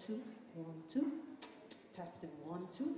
two, 1, 2. Testing 1, 2.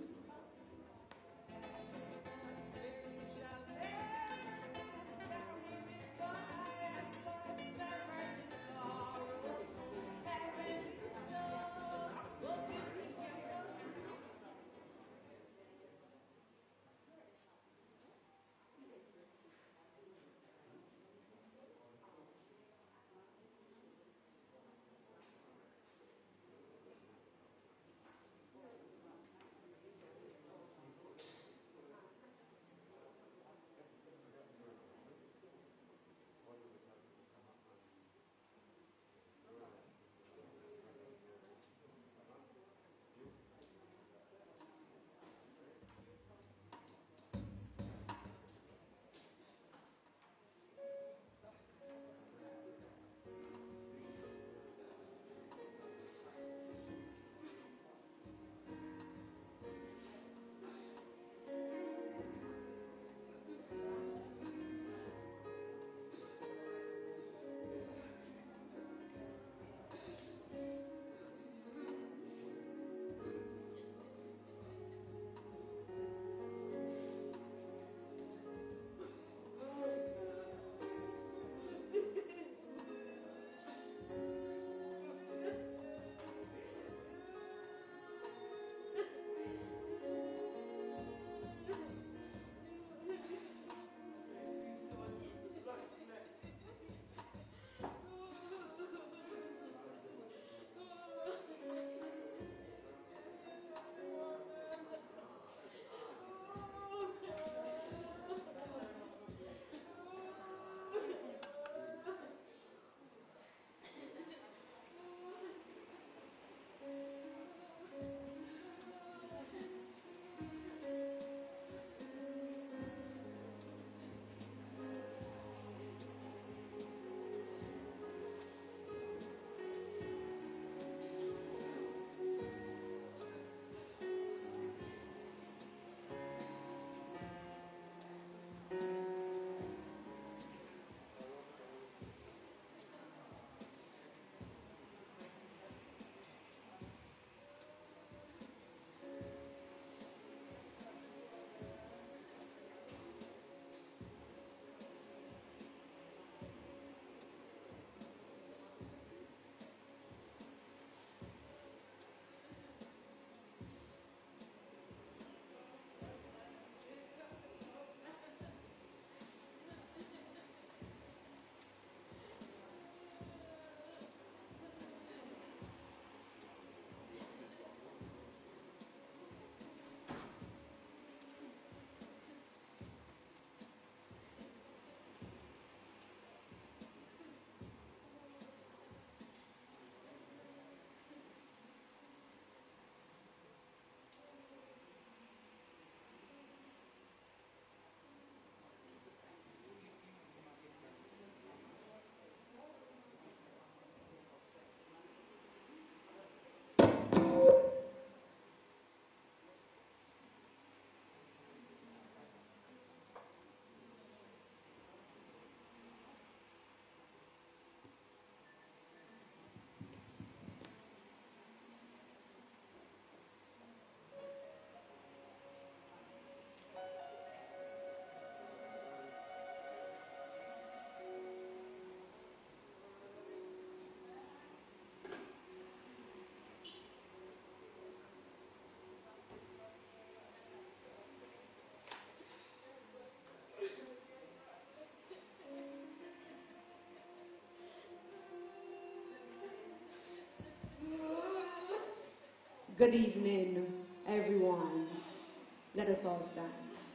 Good evening, everyone. Let us all stand.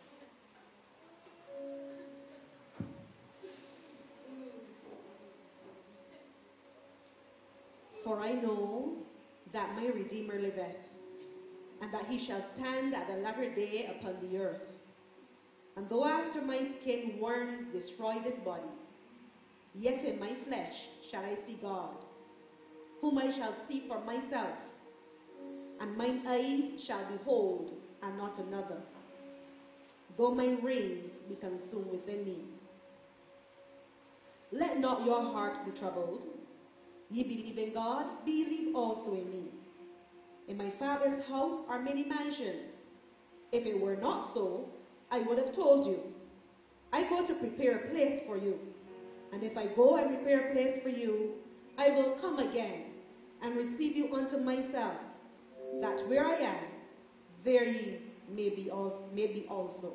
For I know that my Redeemer liveth, and that he shall stand at the latter day upon the earth. And though after my skin worms destroy this body, yet in my flesh shall I see God, whom I shall see for myself, and mine eyes shall behold, and not another, though my reins be consumed within me. Let not your heart be troubled. Ye believe in God, believe also in me. In my Father's house are many mansions. If it were not so, I would have told you. I go to prepare a place for you. And if I go and prepare a place for you, I will come again and receive you unto myself, that where I am, there ye may be also.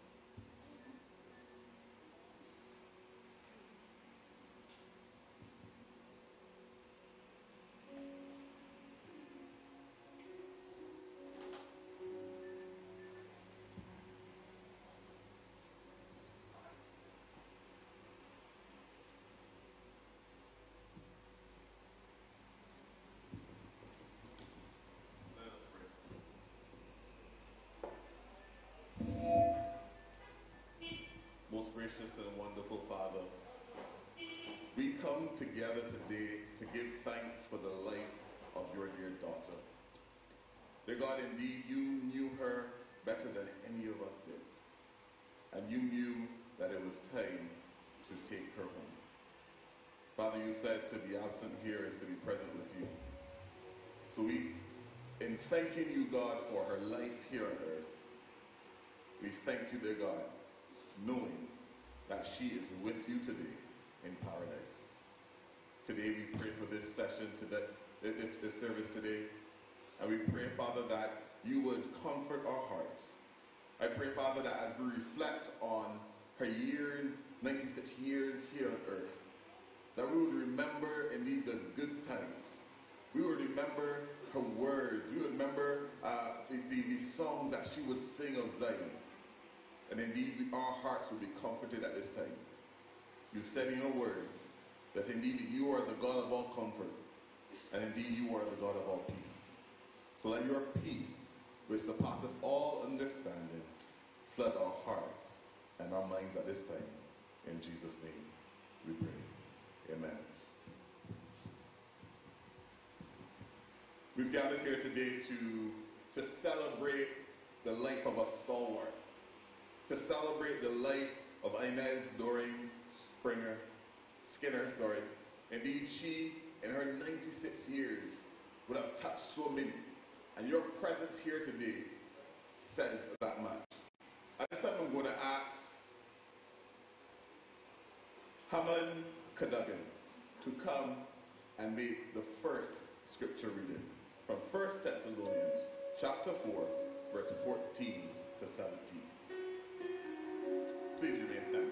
Most gracious and wonderful Father, we come together today to give thanks for the life of your dear daughter. Dear God, indeed, you knew her better than any of us did. And you knew that it was time to take her home. Father, you said to be absent here is to be present with you. So in thanking you, God, for her life here on earth, we thank you, dear God, knowing that she is with you today in paradise. Today we pray for this session, this service today, and we pray, Father, that you would comfort our hearts. I pray, Father, that as we reflect on her years, 96 years here on earth, that we would remember indeed the good times. We would remember her words. We would remember the songs that she would sing of Zion. And indeed, our hearts will be comforted at this time. You said in your word that indeed you are the God of all comfort, and indeed you are the God of all peace. So let your peace, which surpasseth all understanding, flood our hearts and our minds at this time. In Jesus' name we pray. Amen. We've gathered here today to celebrate the life of a stalwart, to celebrate the life of Inez Skinner. Indeed, she, in her 96 years, would have touched so many. And your presence here today says that much. At this time, I'm going to ask Haman Cadogan to come and make the first scripture reading from 1 Thessalonians chapter 4, verse 14 to 17. Please remain standing.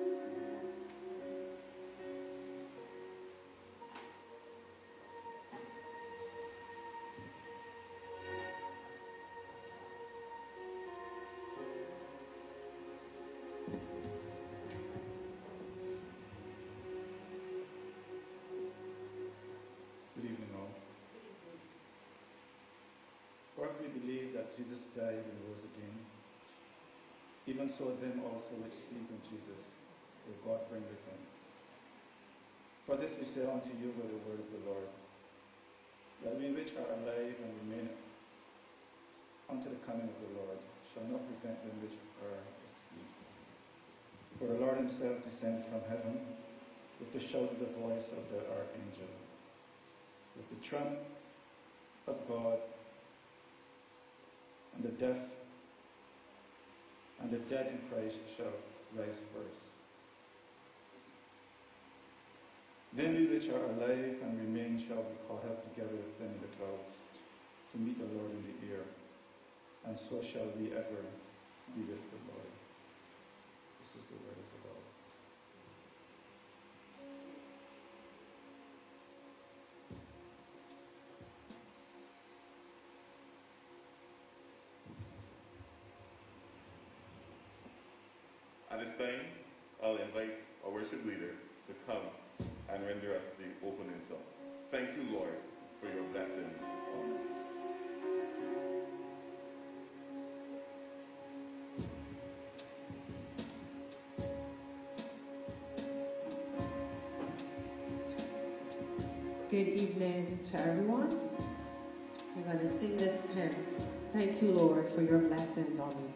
Good evening, all. For if we believe that Jesus died and rose again, even so them also which sleep in Jesus will God bring with him. For this we say unto you by the word of the Lord, that we which are alive and remain unto the coming of the Lord shall not prevent them which are asleep. For the Lord himself descended from heaven with the shout of the voice of the archangel, with the trump of God, and the deaf and the dead in Christ shall rise first. Then we which are alive and remain shall be caught up together with them in the clouds to meet the Lord in the air, and so shall we ever be with the Lord. This is the word of the Lord. At this time, I'll invite our worship leader to come and render us the opening song. Thank you, Lord, for your blessings on us. Good evening to everyone. We're going to sing this hymn. Thank you, Lord, for your blessings on me.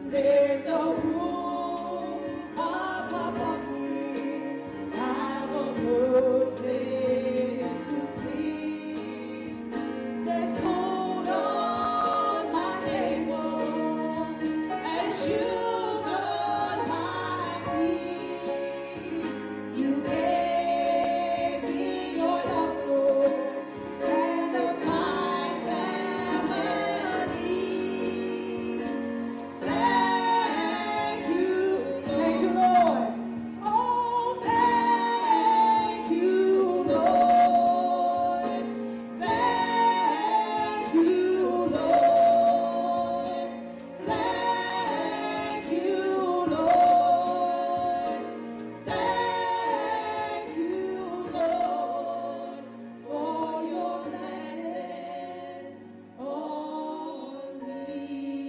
There's a room up above me. Have a good place to sleep. There's food on my table and shoes on my feet. You gave me your love, Lord, and of my family. Thank you, Lord. Oh, thank you, Lord. Thank you, Lord. Thank you, Lord. Thank you, Lord, for your blessings on me.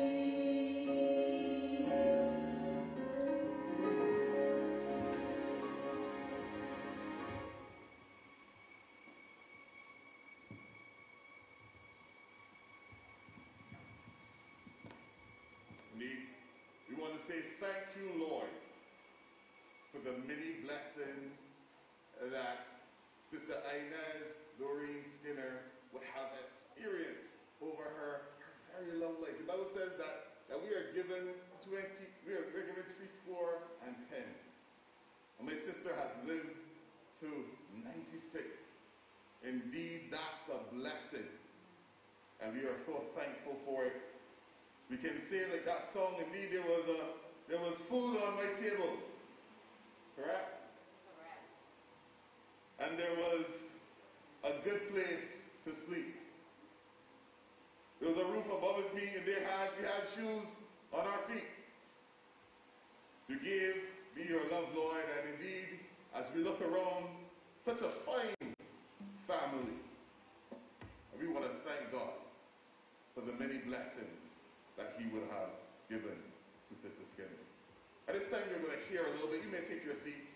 Indeed, we want to say thank you, Lord, for the many blessings that Sister Inez Doreen Skinner would have experienced over her very long life. The Bible says that we are given 20, we're given 80. And my sister has lived to 96. Indeed, that's a blessing. And we are so thankful for it. We can say like that song, indeed there was food on my table. Correct? Correct. And there was a good place to sleep. There was a roof above me, and we had shoes on our feet. You gave me your love, Lord, and indeed, as we look around, such a fine family. And we want to thank God for the many blessings that he would have given to Sister Skinner. At this time, you're going to hear a little bit. You may take your seats.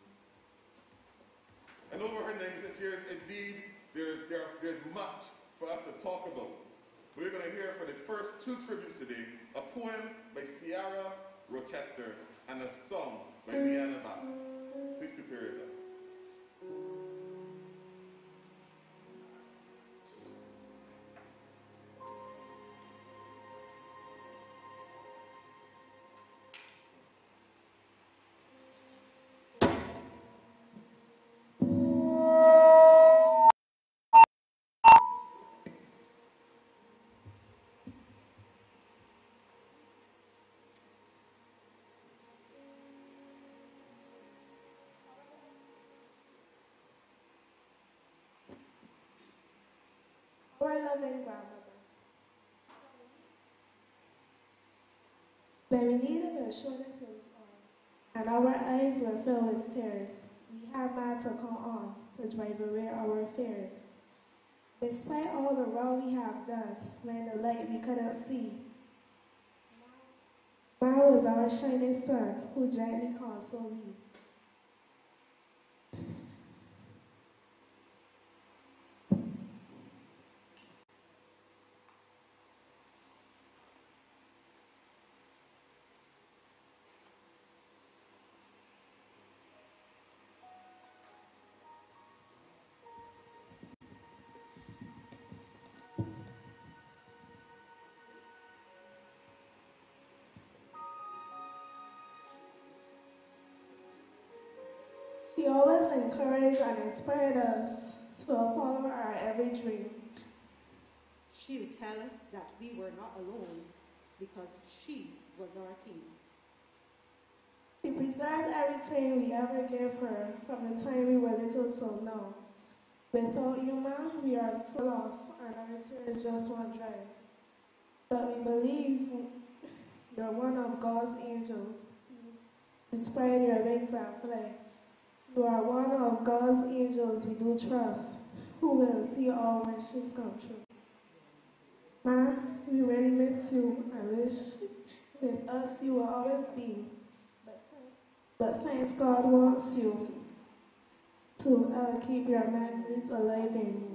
And over her 96 years, indeed, there's much for us to talk about. We're going to hear for the first two tributes today, a poem by Ciara Rochester and a song by Leanna Bach. Please prepare yourself. Our loving grandmother. When we needed her shoulders of and our eyes were filled with tears, we had man to come on to drive away our fears. Despite all the wrong we have done, when the light we couldn't see, man was our shining sun who gently consoled me. She always encouraged and inspired us to follow our every dream. She would tell us that we were not alone because she was our team. She preserved everything we ever gave her from the time we were little till now. Without you, ma, we are so lost and our tears just won't dry. But we believe you're one of God's angels. Spread your wings and fly. You are one of God's angels we do trust, who will see our wishes come true. Ma, we really miss you. I wish with us you will always be. But since God wants you to keep your memories alive in me.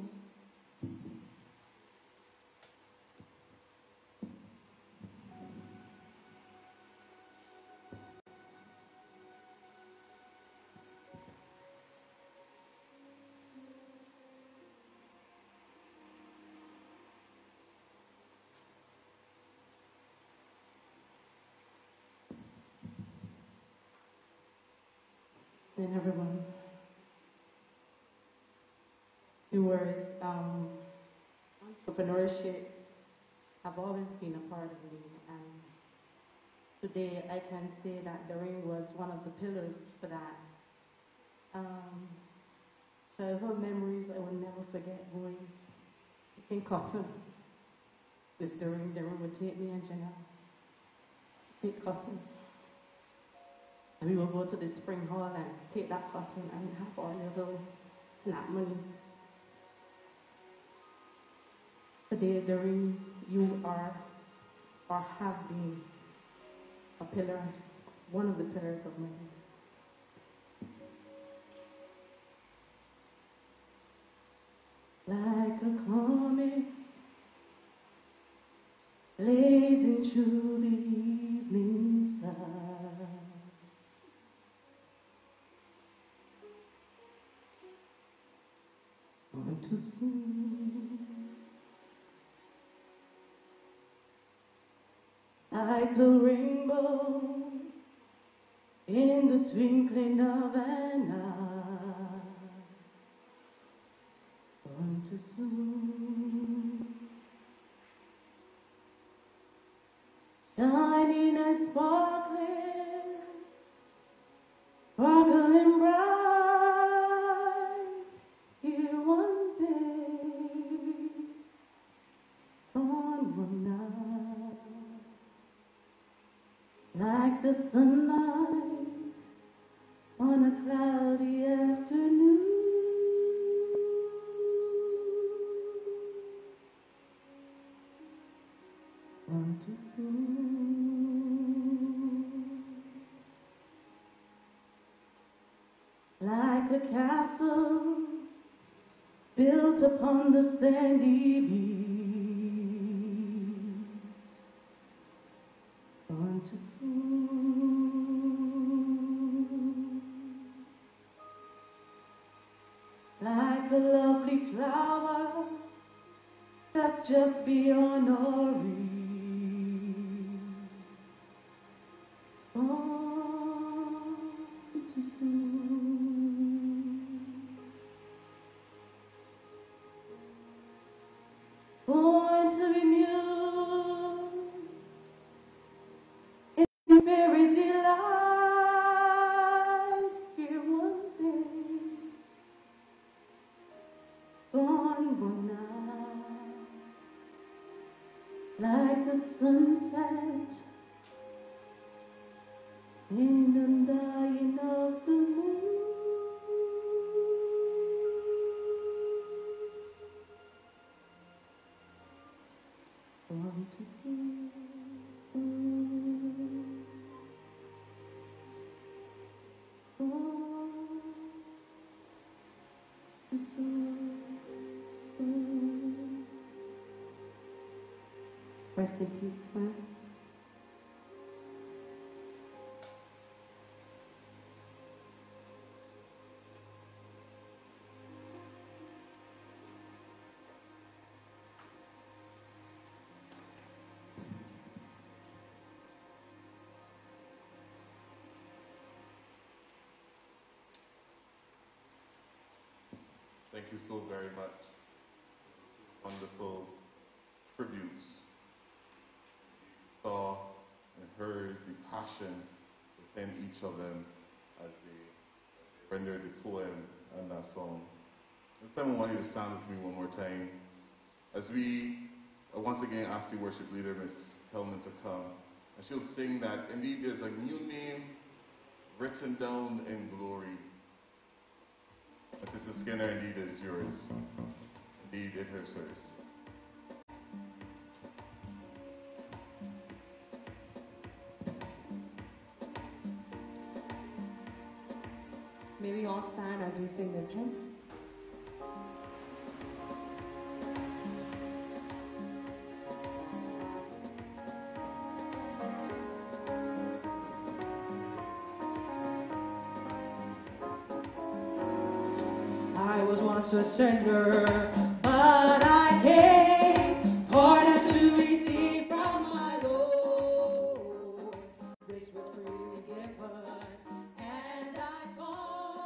and everyone. Few words. Entrepreneurship have always been a part of me, and today I can say that the ring was one of the pillars for that. Childhood memories I will never forget going in cotton with the ring. The ring would take me and Janelle, pick cotton. And we would go to the spring hall and take that cotton and have our little snap money. Today, the ring, you are or have been a pillar, one of the pillars of my life. Like a comet blazing through the evening sky, on too soon. Like a rainbow in the twinkling of an eye, gone too soon. Shining and sparkling, sparkling bright, here one day, gone one night. Like the sunlight on a cloudy afternoon, gone too soon. Like a castle built upon the sandy beach, gone too soon. Like a lovely flower that's just beyond our reach, gone too soon. Born to be mused in fairy delight, here one day, gone one night. Like the sunset in the dying of the moon, gone too soon. Gone too soon. Rest in peace, friend. Thank you so very much. Wonderful tributes. Saw and heard the passion within each of them as they rendered the poem and that song. This time I want you to stand with me one more time as we once again ask the worship leader, Miss Hellman, to come. And she'll sing that indeed there's a new name written down in glory. And Sister Skinner, indeed it is yours. Indeed it is hers. May we all stand as we sing this hymn. I was once a sinner, but I came, pardon to receive from my Lord. This was freely given, and I call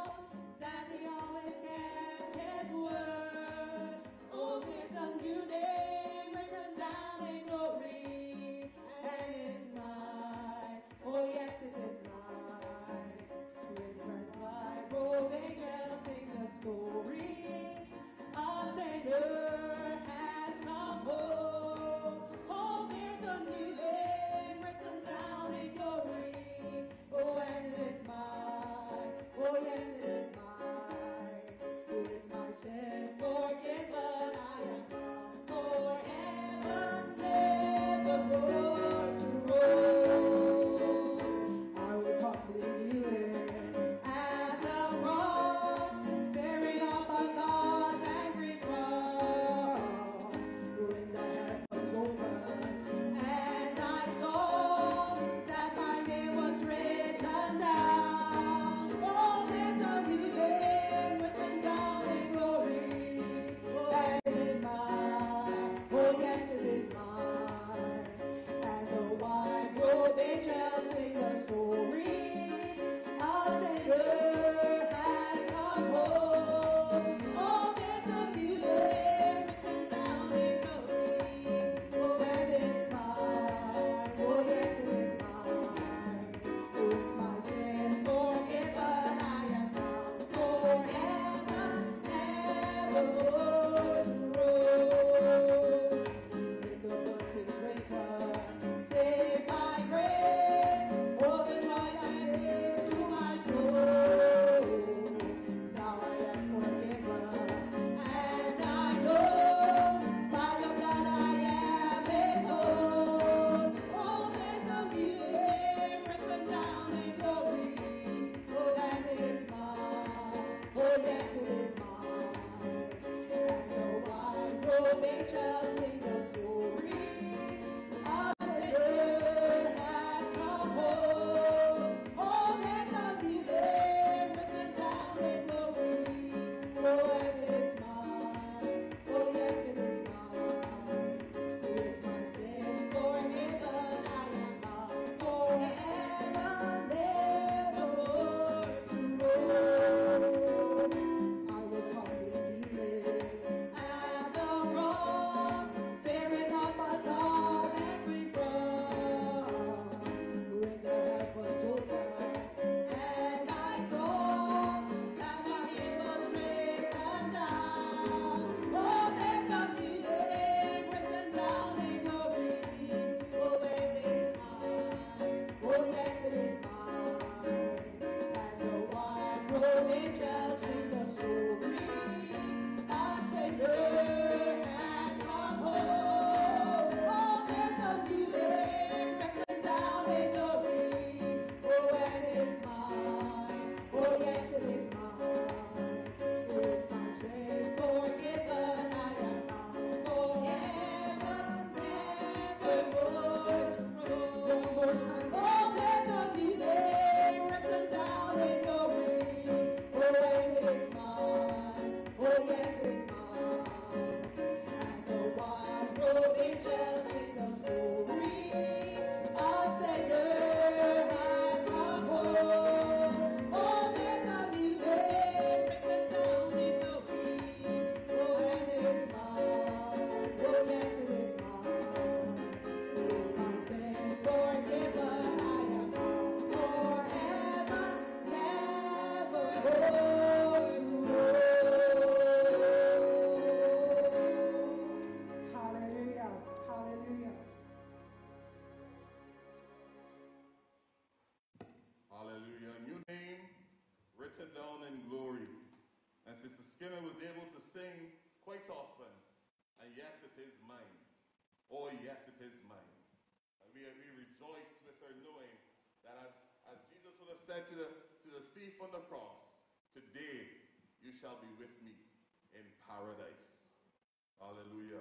Hallelujah. A new name written down in glory. And Sister Skinner was able to sing quite often. And yes, it is mine. Oh, yes, it is mine. And we rejoice with her knowing that as Jesus would have said to the thief on the cross, today you shall be with me in paradise. Hallelujah.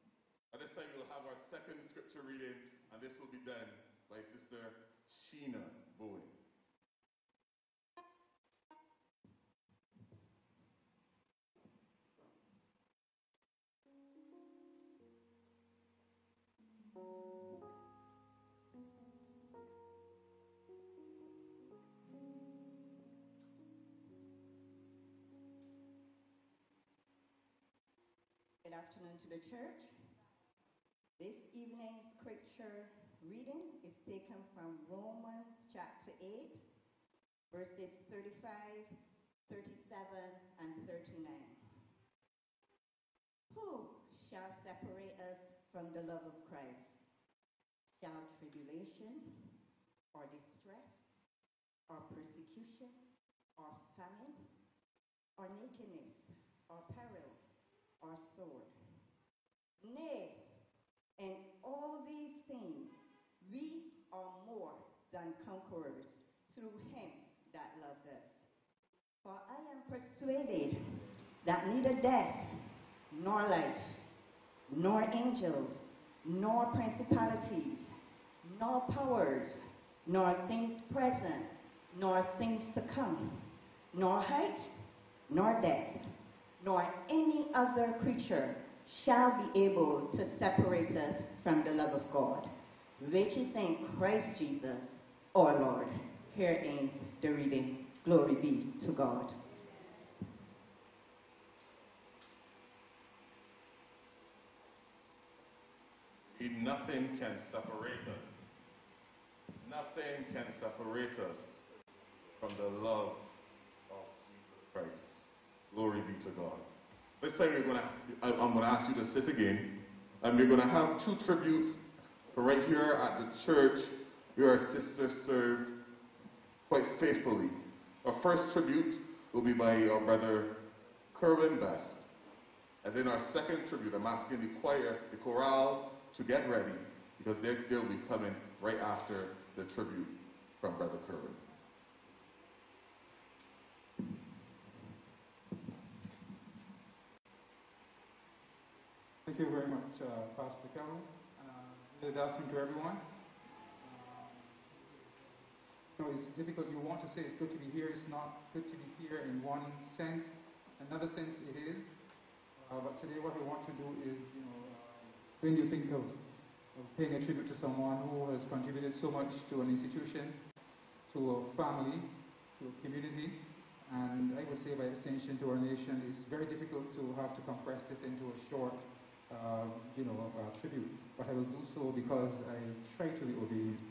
At this time, we'll have our second scripture reading, and this will be done by Sister Sheena Bowen. Good afternoon to the church. This evening's scripture reading is taken from Romans chapter 8, verses 35, 37, and 39. Who shall separate us from the love of Christ? Shall tribulation, or distress, or persecution, or famine, or nakedness, or peril, or sword? Nay, in all these things we are more than conquerors through him that loved us. For I am persuaded that neither death, nor life, nor angels, nor principalities, nor powers, nor things present, nor things to come, nor height, nor depth, nor any other creature shall be able to separate us from the love of God, Riches in Christ Jesus, our Lord. Here ends the reading. Glory be to God. Nothing can separate us. Nothing can separate us from the love of Jesus Christ. Glory be to God. This time I'm going to ask you to sit again, and we're going to have two tributes right here at the church where our sister served quite faithfully. Our first tribute will be by our brother Kerwin Best. And then our second tribute, I'm asking the choir, the chorale, to get ready, because they'll be coming right after the tribute from Brother Kerwin. Thank you very much, Pastor Kelvin. Good afternoon to everyone. It's difficult. You want to say it's good to be here. It's not good to be here in one sense. Another sense, it is. But today, what we want to do is, when you think of paying a tribute to someone who has contributed so much to an institution, to a family, to a community, and I would say by extension to our nation, it's very difficult to have to compress this into a short, tribute. But I will do so because I try to be obedient.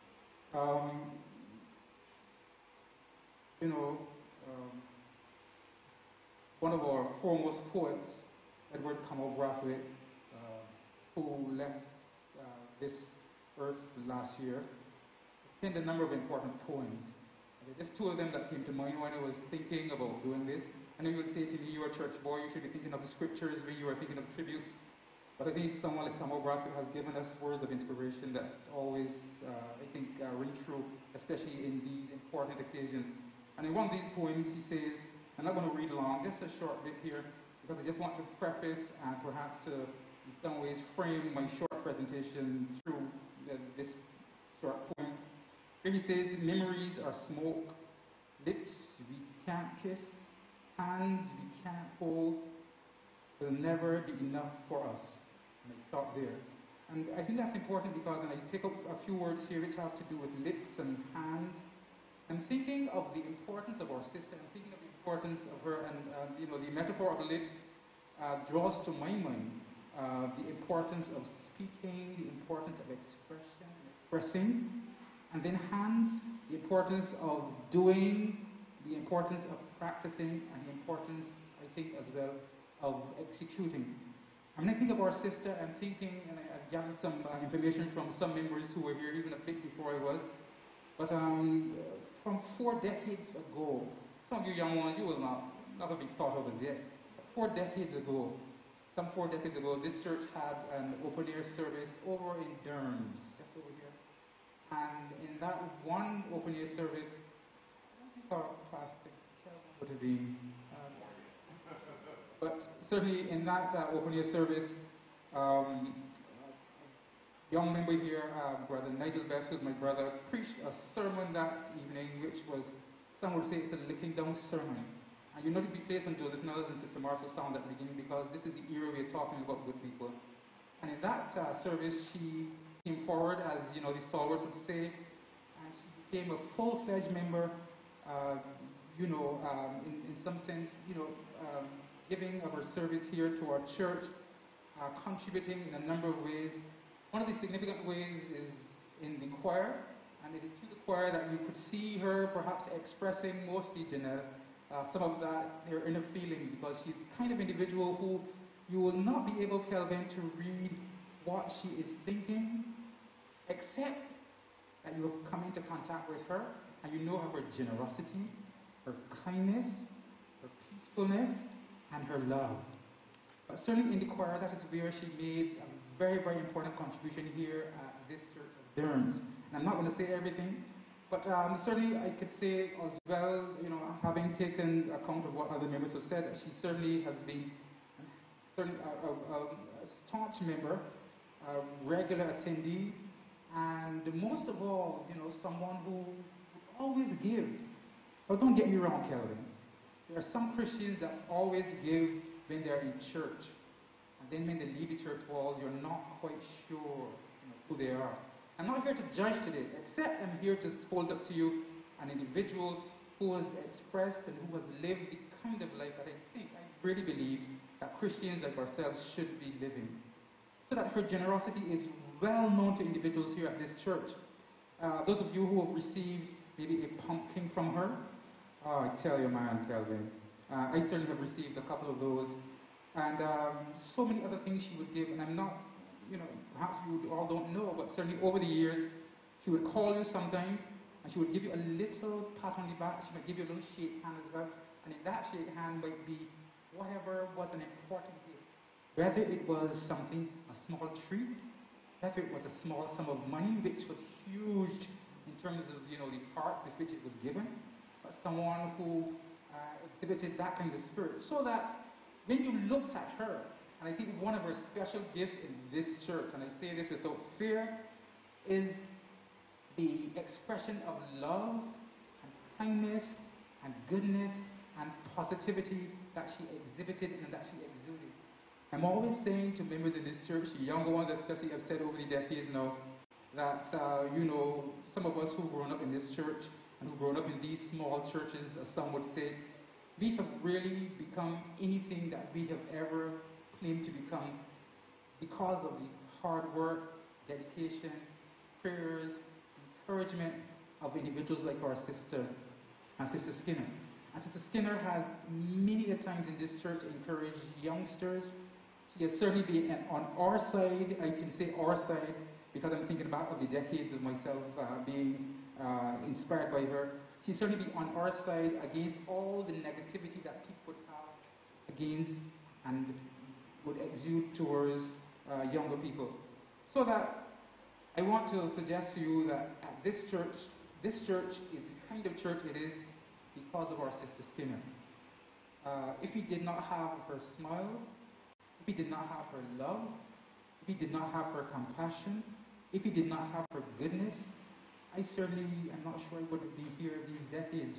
One of our foremost poets, Edward Kamal Brathwaite, who left this earth last year, penned a number of important poems. There's two of them that came to mind when I was thinking about doing this. And you would say to me, you're a church boy, you should be thinking of the scriptures when you are thinking of tributes. But I think someone like Kamal Brathwaite has given us words of inspiration that always, ring true, especially in these important occasions. And in one of these poems, he says, I'm not going to read long, just a short bit here, because I just want to preface and perhaps to, in some ways, frame my short presentation through this short poem. Here he says, memories are smoke, lips we can't kiss, hands we can't hold, will never be enough for us. And I stop there. And I think that's important because, and I pick up a few words here which have to do with lips and hands. I'm thinking of the importance of our sister. I'm thinking of the importance of her, and the metaphor of lips draws to my mind the importance of speaking, the importance of expressing, and then hands, the importance of doing, the importance of practicing, and the importance, I think, as well, of executing. When I think of our sister, I'm thinking, and I've gathered some information from some members who were here even a bit before I was, but from 4 decades ago, some of you young ones, you will not have been thought of as yet. 4 decades ago, some 4 decades ago, this church had an open-air service over in Durhams, just over here. And in that one open-air service, I don't think our pastor would have been, but certainly in that open-air service, young member here, Brother Nigel Best, who's my brother, preached a sermon that evening, which was, some would say it's a licking down sermon. And you notice we play some Joseph Nellis and Sister Marshall sound at the beginning because this is the era we're talking about good people. And in that service, she came forward, as the stalwarts would say, and she became a full-fledged member, in some sense, giving of her service here to our church, contributing in a number of ways. One of the significant ways is in the choir, and it is through the choir that you could see her perhaps expressing, mostly Janelle, some of her inner feelings, because she's the kind of individual who you will not be able, Kelvin, to read what she is thinking, except that you have come into contact with her, and you know of her generosity, her kindness, her peacefulness, and her love. But certainly in the choir, that is where she made a very, very important contribution here at this church of Durhams. And I'm not going to say everything, but certainly I could say as well, having taken account of what other members have said, that she certainly has been a staunch member, a regular attendee, and most of all, someone who would always give. But don't get me wrong, Kelvin. There are some Christians that always give when they're in church. And then when they leave the church walls, you're not quite sure who they are. I'm not here to judge today, except I'm here to hold up to you an individual who has expressed and who has lived the kind of life that I really believe that Christians like ourselves should be living. So that her generosity is well known to individuals here at this church. Those of you who have received maybe a pumpkin from her, oh, I tell you, man, Kelvin, I certainly have received a couple of those, and so many other things she would give, and I'm not, perhaps you all don't know, but certainly over the years, she would call you sometimes, and she would give you a little pat on the back, she might give you a little shake hand as well, and in that shake hand might be whatever was an important gift. Whether it was something, a small treat, whether it was a small sum of money, which was huge in terms of, the part with which it was given, but someone who exhibited that kind of spirit, so that when you looked at her, and I think one of her special gifts in this church, and I say this without fear, is the expression of love and kindness and goodness and positivity that she exhibited and that she exuded. I'm always saying to members in this church, the younger ones especially, I've said over the decades now, that, some of us who've grown up in this church and who've grown up in these small churches, as some would say, we have really become anything that we have ever claimed to become because of the hard work, dedication, prayers, encouragement of individuals like our sister and Sister Skinner. And Sister Skinner has many a times in this church encouraged youngsters. She has certainly been on our side. I can say our side because I'm thinking back of the decades of myself being inspired by her. She's certainly been on our side against all the negativity that people would have against and would exude towards younger people. So that I want to suggest to you that at this church is the kind of church it is because of our Sister Skinner. If we did not have her smile, if we did not have her love, if we did not have her compassion, if we did not have her goodness, I certainly am not sure I would have been here these decades,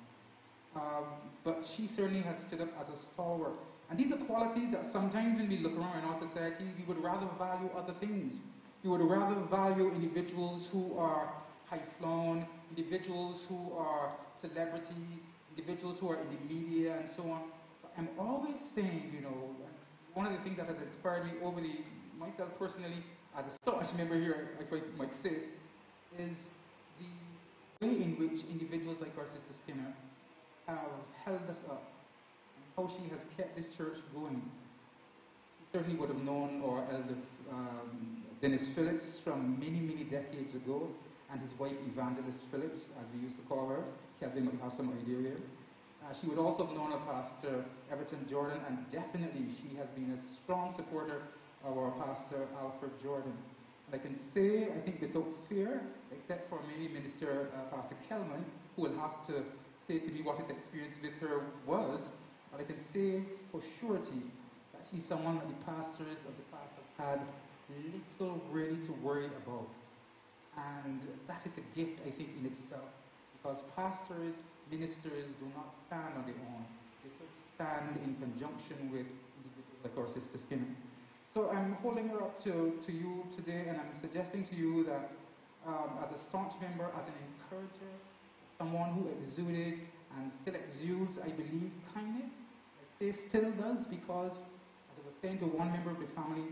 But she certainly had stood up as a stalwart. And these are qualities that sometimes when we look around in our society, we would rather value other things. We would rather value individuals who are high-flown, individuals who are celebrities, individuals who are in the media and so on. But I'm always saying, one of the things that has inspired me over myself personally, as a staunch member here, I might say, is the way in which individuals like our Sister Skinner have held us up and how she has kept this church going. She certainly would have known our elder Dennis Phillips from many, many decades ago, and his wife Evangelist Phillips, as we used to call her. Kelvin might have some idea here. She would also have known our pastor Everton Jordan, and definitely she has been a strong supporter of our pastor Alfred Jordan. And I can say, I think without fear, except for maybe Minister Pastor Kelman, who will have to say to me what his experience with her was, but I can say for surety that she's someone that the pastors of the past have had little really to worry about. And that is a gift, I think, in itself, because pastors, ministers do not stand on their own. They stand in conjunction with individuals like our Sister Skinner. So I'm holding her up to you today, and I'm suggesting to you that as a staunch member, as an encourager, someone who exuded and still exudes, I believe, kindness. I say still does because, as I was saying to one member of the family,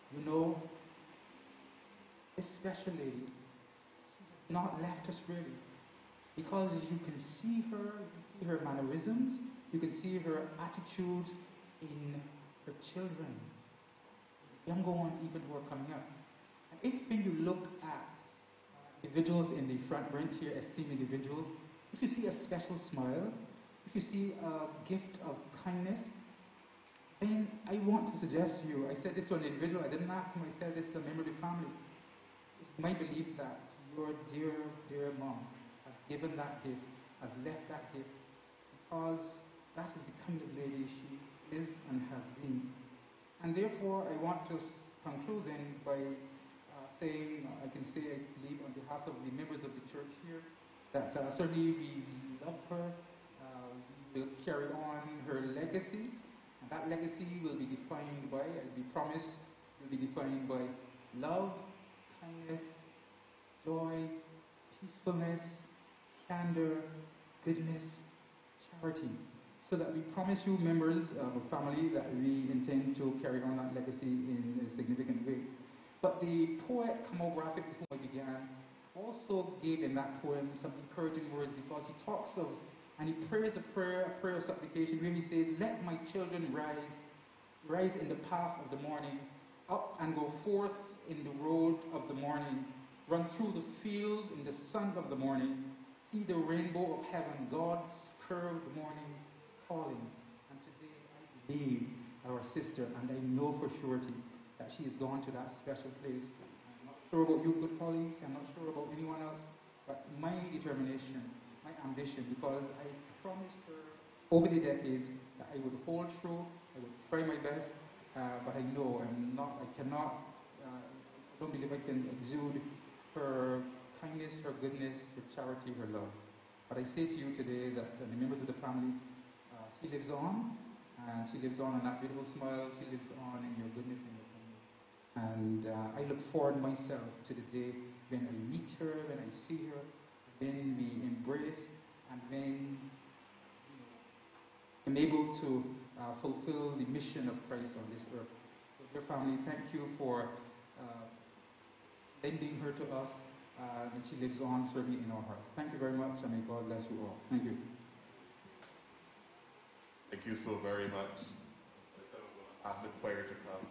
this special lady, she has not left us really. Because you can see her mannerisms, you can see her attitude in her children, younger ones even who are coming up. And if when you look at individuals in the front bench here, esteemed individuals, if you see a special smile, if you see a gift of kindness, then I want to suggest to you, I said this to an individual, I didn't ask him, I said this to a member of the family. It's my belief that your dear, dear mom has given that gift, has left that gift, because that is the kind of lady she is and has been. And therefore, I want to conclude then by saying, I can say, I believe on behalf of the members of the church here, that certainly we love her, we will carry on her legacy, and that legacy will be defined by, as we promised, will be defined by love, kindness, joy, peacefulness, candor, goodness, charity. So that we promise you, members of a family, that we intend to carry on that legacy in a significant way. But the poet Kamal Graphic, with whom I began, also gave in that poem some encouraging words, because he talks of, and he prays a prayer of supplication, where he says, "Let my children rise in the path of the morning, up and go forth in the road of the morning, run through the fields in the sun of the morning, see the rainbow of heaven, God's curved morning calling." And today I believe our sister, and I know for surety that she has gone to that special place. I'm not sure about you, good colleagues, I'm not sure about anyone else, but my determination, my ambition, because I promised her over the decades that I would hold true, I would try my best, but I know I cannot, I don't believe I can exude her kindness, her goodness, her charity, her love. But I say to you today that the members of the family, she lives on, and she lives on in that beautiful smile, she lives on in your goodness and your kindness. And I look forward myself to the day when I meet her, when I see her, when we embrace, and when I'm able to fulfill the mission of Christ on this earth. So, dear family, thank you for lending her to us, and she lives on certainly in our heart. Thank you very much, and may God bless you all. Thank you. Thank you so very much. Ask the choir to come.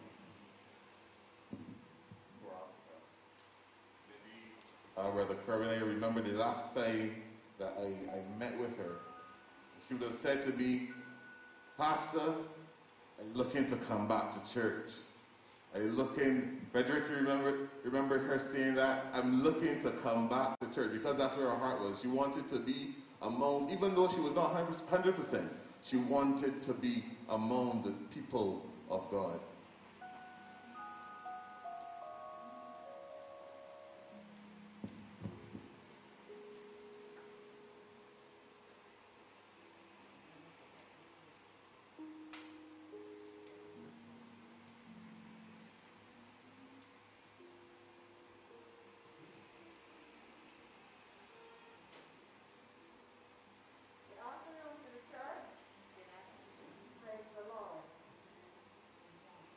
Brother Kerwin, I remember the last time that I met with her, she would have said to me, "Pastor, I'm looking to come back to church. Frederick, you remember her saying that? I'm looking to come back to church," because that's where her heart was. She wanted to be amongst, even though she was not 100%, she wanted to be among the people of God. Good afternoon to the church. Praise the Lord.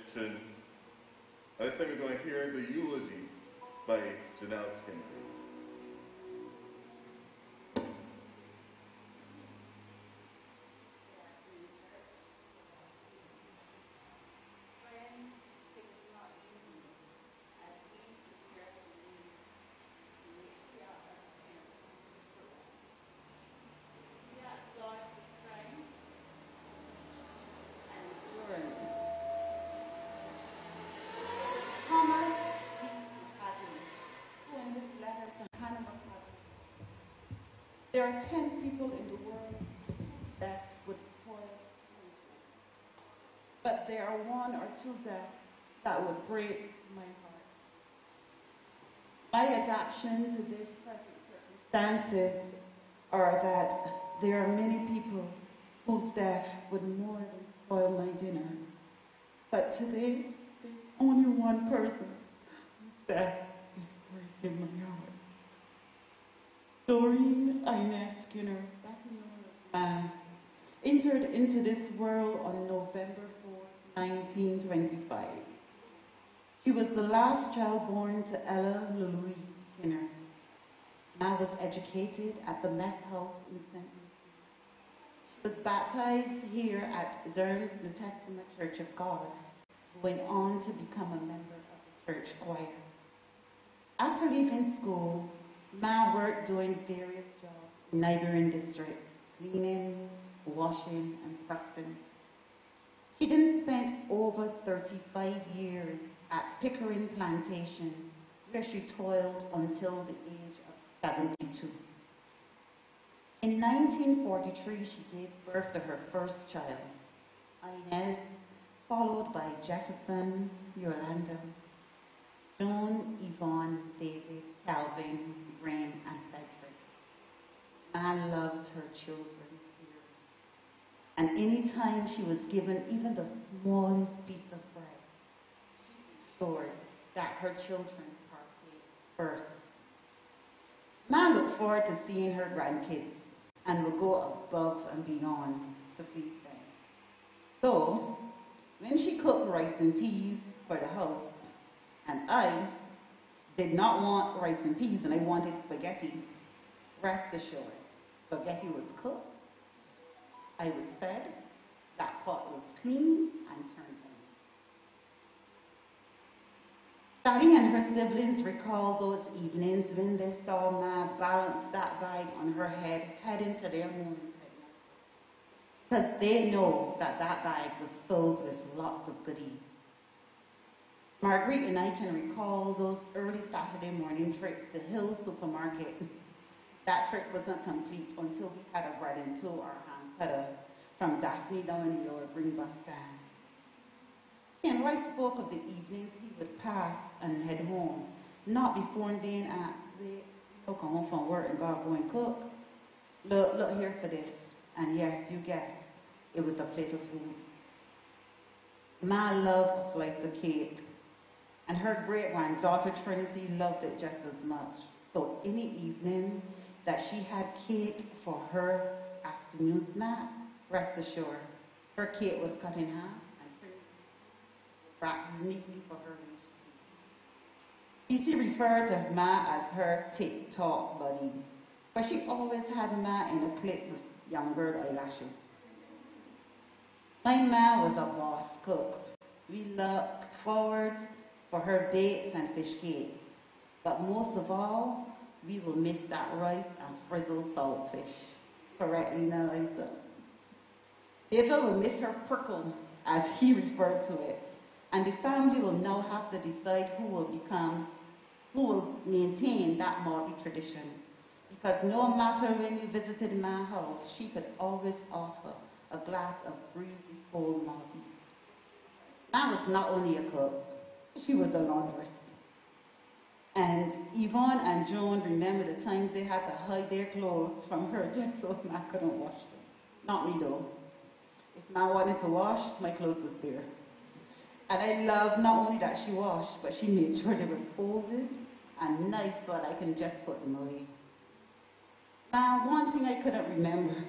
benediction. This time we're going to hear the eulogy by Janelle Skinner. There are 10 people in the world that would spoil my life. But there are 1 or 2 deaths that would break my heart. My adaptation to this present circumstances are that there are many people whose death would more than spoil my dinner. But today, there's only one person whose death is breaking my heart. Doreen Inez Skinner, entered into this world on November 4, 1925. She was the last child born to Ella Louise Skinner. Ma was educated at the Mess House in St. Lucie. She was baptized here at Durham's New Testament Church of God, went on to become a member of the church choir. After leaving school, Ma worked doing various jobs in neighboring districts, cleaning, washing, and pressing. She then spent over 35 years at Pickering Plantation, where she toiled until the age of 72. In 1943, she gave birth to her first child, Inez, followed by Jefferson, Yolanda, Joan, Yvonne, David, Calvin, Graham, and Frederick. Ma loved her children dearly. And any time she was given even the smallest piece of bread, she ensured that her children partake first. Ma looked forward to seeing her grandkids and would go above and beyond to feed them. So, when she cooked rice and peas for the house, and I did not want rice and peas and I wanted spaghetti, rest assured, spaghetti was cooked, I was fed, that pot was clean and turned on. Sally and her siblings recall those evenings when they saw Ma balance that bag on her head, heading to their morning segment, because they know that that bag was filled with lots of goodies. Marguerite and I can recall those early Saturday morning trips to Hill Supermarket. That trip wasn't complete until we had a bread and tow or hand cutter from Daphne down in the Lower Green bus stand. And Roy spoke of the evenings he would pass and head home, not before being asked, wait, you come home from work and God go and cook? Look here for this. And yes, you guessed, it was a plate of food. Ma loved a slice of cake, and her great-granddaughter Trinity loved it just as much. So any evening that she had cake for her afternoon snack, rest assured, her cake was cut in half and Trinity was wrapped neatly for her. Cece referred to Ma as her TikTok buddy, but she always had Ma in a clique with younger eyelashes. My Ma was a boss cook. We looked forward for her bakes and fish cakes, but most of all, we will miss that rice and frizzled saltfish. Correctly, now, Lisa. David will miss her prickle, as he referred to it, and the family will now have to decide who will maintain that Maori tradition, because no matter when you visited my house, she could always offer a glass of breezy cold Maori. Ma was not only a cook, she was a laundress. And Yvonne and Joan remember the times they had to hide their clothes from her just so Ma couldn't wash them. Not me though. If Ma wanted to wash, my clothes was there. And I loved not only that she washed, but she made sure they were folded and nice so that I can just put them away. Now, one thing I couldn't remember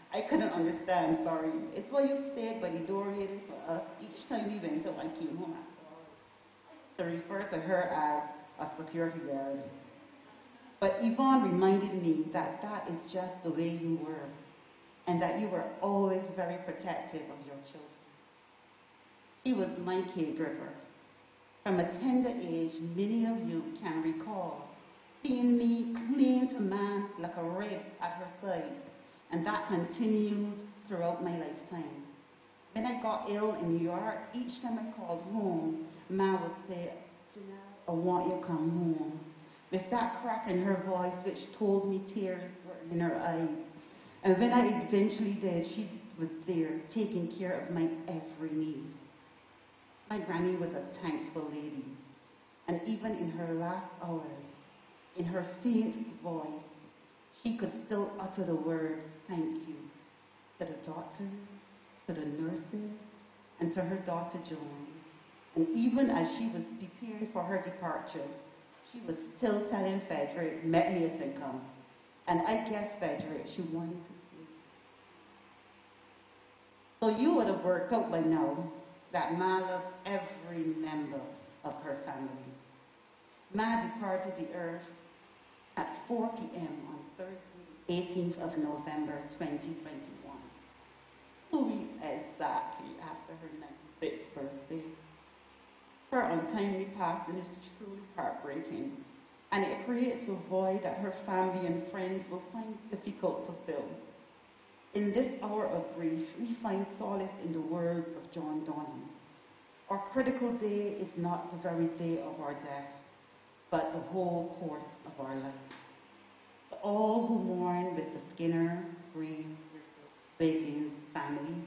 I couldn't understand, sorry. It's why you stayed by the door waiting for us each time we went out and came home after hours. I used to refer to her as a security guard. But Yvonne reminded me that that is just the way you were, and that you were always very protective of your children. She was my caregiver. From a tender age, many of you can recall seeing me cling to man like a rib at her side, and that continued throughout my lifetime. When I got ill in New York, each time I called home, Ma would say, "Janelle, I want you to come home," with that crack in her voice which told me tears were in her eyes. And when I eventually did, she was there taking care of my every need. My granny was a thankful lady, and even in her last hours, in her faint voice, she could still utter the words, "Thank you," to the doctors, to the nurses, and to her daughter Joan. And even as she was preparing for her departure, she was still telling Frederick, "Metlius and come." And I guess Frederick, she wanted to sleep. So you would have worked out by now that Ma loved every member of her family. Ma departed the earth at 4 p.m. on Thursday, 18th of November, 2021. 2 weeks exactly after her 96th birthday. Her untimely passing is truly heartbreaking, and it creates a void that her family and friends will find difficult to fill. In this hour of grief, we find solace in the words of John Donne. Our critical day is not the very day of our death, but the whole course of our life. To all who mourn with the Skinner, Green, Bacon's families,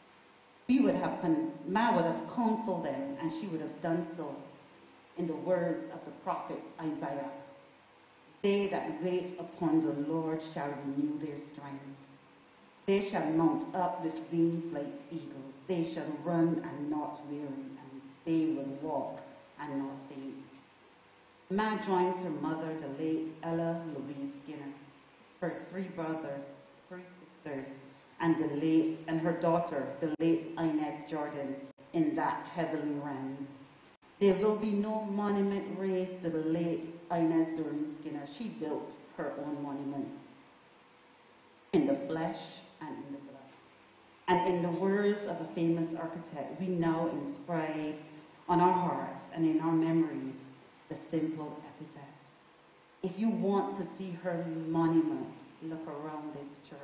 Ma would have counseled them, and she would have done so in the words of the prophet Isaiah. "They that wait upon the Lord shall renew their strength. They shall mount up with wings like eagles. They shall run and not weary, and they will walk and not faint." Ma joins her mother, the late Ella Louise Skinner, her 3 brothers, 3 sisters, and her daughter, the late Inez Jordan, in that heavenly realm. There will be no monument raised to the late Inez Doreen Skinner. She built her own monument in the flesh and in the blood. And in the words of a famous architect, we now inscribe on our hearts and in our memories the simple epithet. If you want to see her monument, look around this church.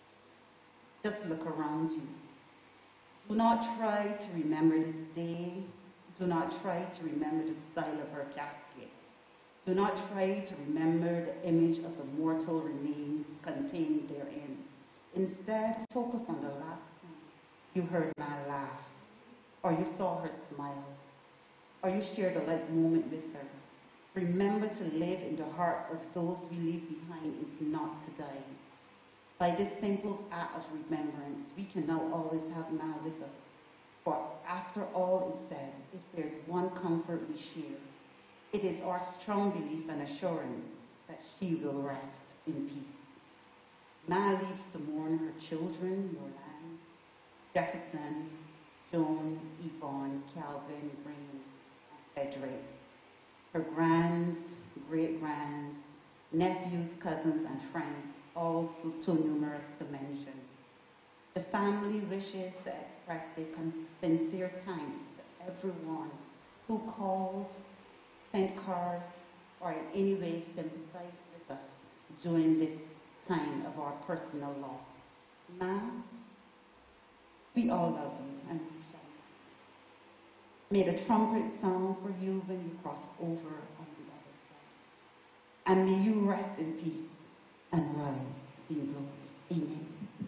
Just look around you. Do not try to remember this day. Do not try to remember the style of her casket. Do not try to remember the image of the mortal remains contained therein. Instead, focus on the last time you heard Ma laugh, or you saw her smile, or you shared a light moment with her. Remember to live in the hearts of those we leave behind is not to die. By this simple act of remembrance, we can now always have Ma with us. For after all is said, if there's one comfort we share, it is our strong belief and assurance that she will rest in peace. Ma leaves to mourn her children, Yolan, Jefferson, Joan, Yvonne, Calvin, Green, and Frederick. Her grands, great-grands, nephews, cousins, and friends, all too numerous to mention. The family wishes to express their sincere thanks to everyone who called, sent cards, or in any way sympathized with us during this time of our personal loss. Ma, we all love you, and we shall miss you. May the trumpet sound for you when you cross over on the other side. And may you rest in peace and rise in glory. Amen.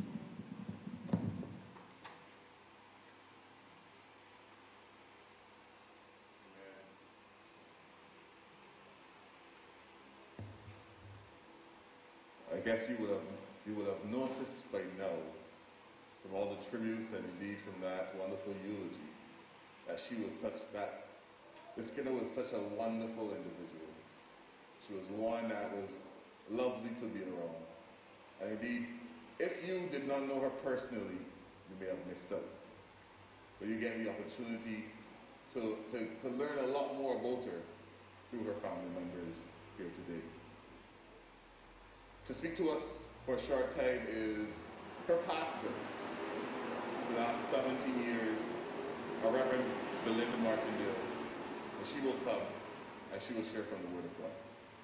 I guess you would have noticed by now, from all the tributes and indeed from that wonderful eulogy, that Miss Skinner was such a wonderful individual. She was one that was lovely to be around. And indeed, If you did not know her personally, you may have missed out. But you get the opportunity to learn a lot more about her through her family members here today. To speak to us for a short time is her pastor for the last 17 years, our Reverend Belinda Martindale. And she will come and she will share from the Word of God.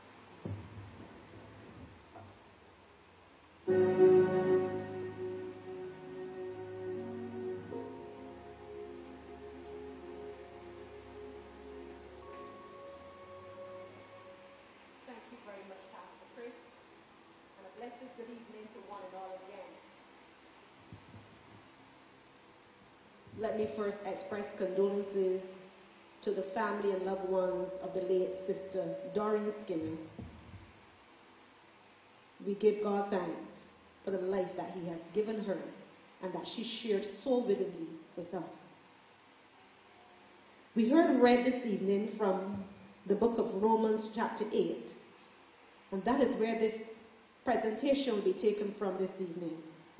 Thank you very much, Pastor Chris, and a blessed good evening to one and all again. Let me first express condolences to the family and loved ones of the late Sister Doreen Skinner. We give God thanks for the life that He has given her and that she shared so willingly with us. We heard read this evening from the book of Romans chapter 8, and that is where this presentation will be taken from this evening.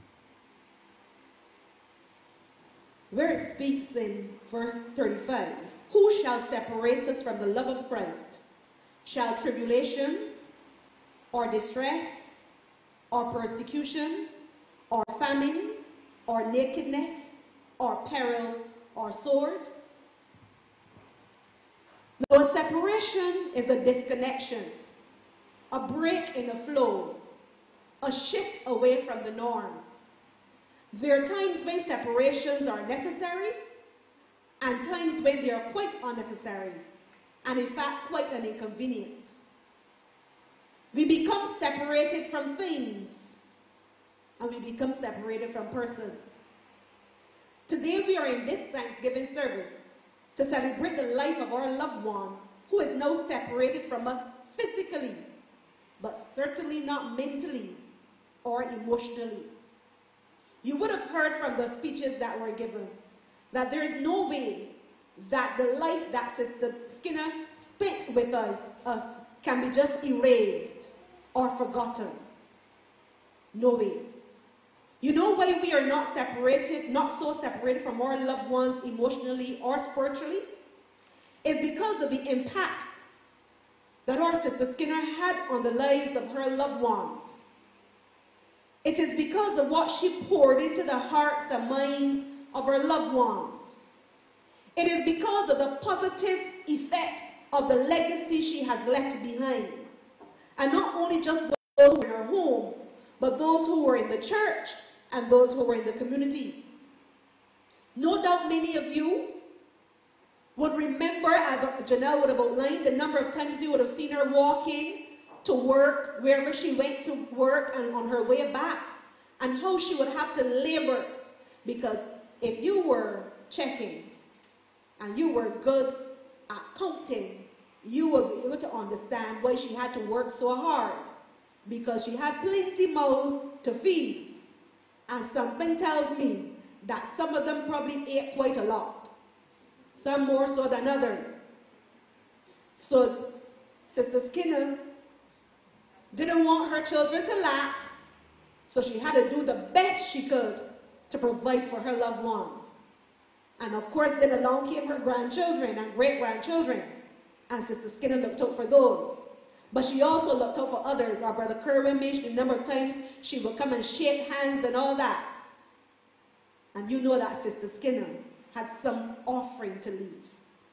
Where it speaks in verse 35, who shall separate us from the love of Christ? Shall tribulation, or distress, or persecution, or famine, or nakedness, or peril, or sword? No, separation is a disconnection, a break in the flow, a shift away from the norm. There are times when separations are necessary and times when they are quite unnecessary and in fact quite an inconvenience. We become separated from things and we become separated from persons. Today we are in this Thanksgiving service to celebrate the life of our loved one who is now separated from us physically, but certainly not mentally or emotionally. You would have heard from the speeches that were given that there is no way that the life that Sister Skinner spent with us can be just erased or forgotten. No way. You know why we are not so separated from our loved ones emotionally or spiritually? It's because of the impact that our Sister Skinner had on the lives of her loved ones. It is because of what she poured into the hearts and minds of her loved ones. It is because of the positive effect of the legacy she has left behind. And not only just those who were in her home, but those who were in the church and those who were in the community. No doubt many of you would remember, as Janelle would have outlined, the number of times you would have seen her walking to work, wherever she went to work and on her way back, and how she would have to labor, because if you were checking and you were good at counting, you would be able to understand why she had to work so hard, because she had plenty mouths to feed. And something tells me that some of them probably ate quite a lot, some more so than others. So Sister Skinner didn't want her children to lack, so she had to do the best she could to provide for her loved ones. And of course, then along came her grandchildren and great-grandchildren, and Sister Skinner looked out for those. But she also looked out for others. Our Brother Kerwin mentioned a number of times she would come and shake hands and all that. And you know that Sister Skinner had some offering to leave.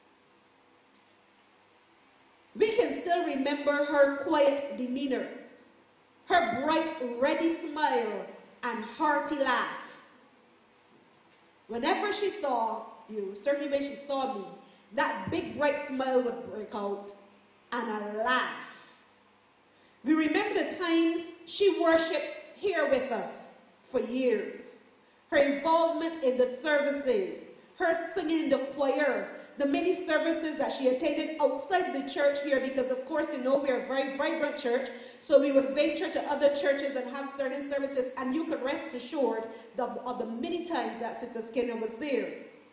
We can still remember her quiet demeanor, her bright, ready smile, and hearty laugh. Whenever she saw you, certainly when she saw me, that big, bright smile would break out, and a laugh. We remember the times she worshiped here with us for years. Her involvement in the services, her singing in the choir, the many services that she attended outside the church here, because of course, you know, we're a very vibrant church, so we would venture to other churches and have certain services, and you could rest assured of the many times that Sister Skinner was there.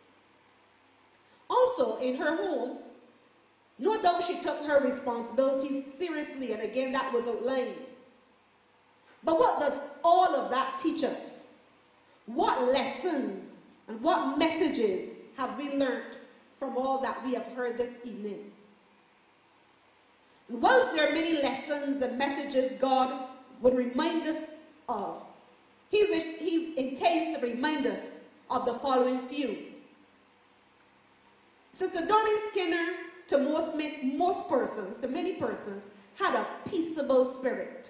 Also, in her home, no doubt she took her responsibilities seriously, and again, that was outlined. But what does all of that teach us? What lessons and what messages have we learned from all that we have heard this evening? And whilst there are many lessons and messages God would remind us of, He intends to remind us of the following few. Sister Doreen Skinner, to many persons, had a peaceable spirit,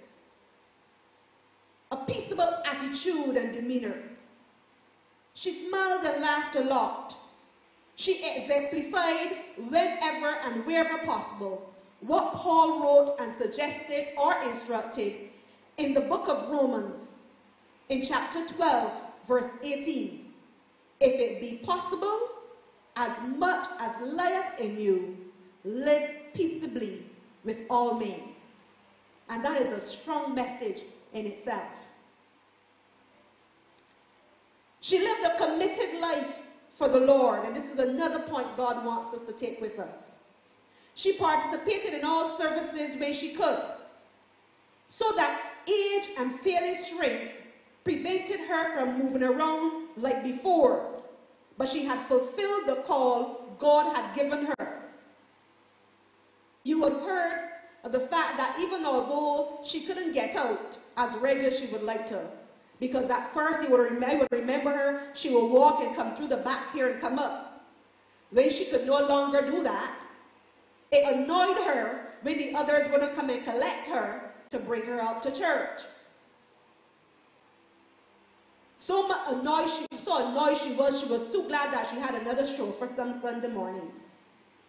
a peaceable attitude and demeanor. She smiled and laughed a lot. She exemplified whenever and wherever possible what Paul wrote and suggested or instructed in the book of Romans, in chapter 12, verse 18. If it be possible, as much as lieth in you, live peaceably with all men. And that is a strong message in itself. She lived a committed life for the Lord, and this is another point God wants us to take with us. She participated in all services where she could, so that age and failing strength prevented her from moving around like before, but she had fulfilled the call God had given her. You have heard of the fact that even although she couldn't get out as regular as she would like to, because at first you would remember her, she would walk and come through the back here and come up. When she could no longer do that, it annoyed her when the others wouldn't come and collect her to bring her out to church. So annoyed she was too glad that she had another show for some Sunday mornings.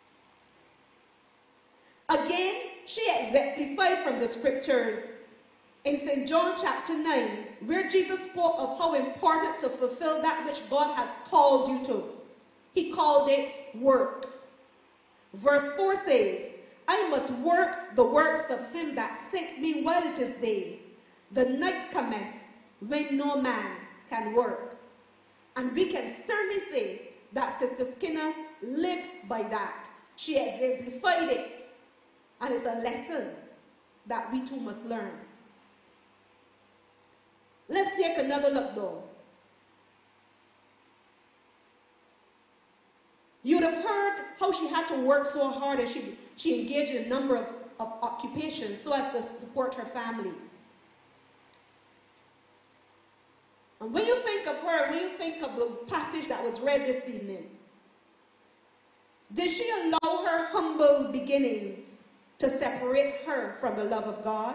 Again, she exemplified from the scriptures in St. John chapter 9, where Jesus spoke of how important to fulfill that which God has called you to. He called it work. Verse 4 says, I must work the works of him that sent me while it is day. The night cometh when no man can work. And we can certainly say that Sister Skinner lived by that. She exemplified it. And it's a lesson that we too must learn. Let's take another look though. You'd have heard how she had to work so hard, and she engaged in a number of occupations so as to support her family. And when you think of her, when you think of the passage that was read this evening, did she allow her humble beginnings to separate her from the love of God?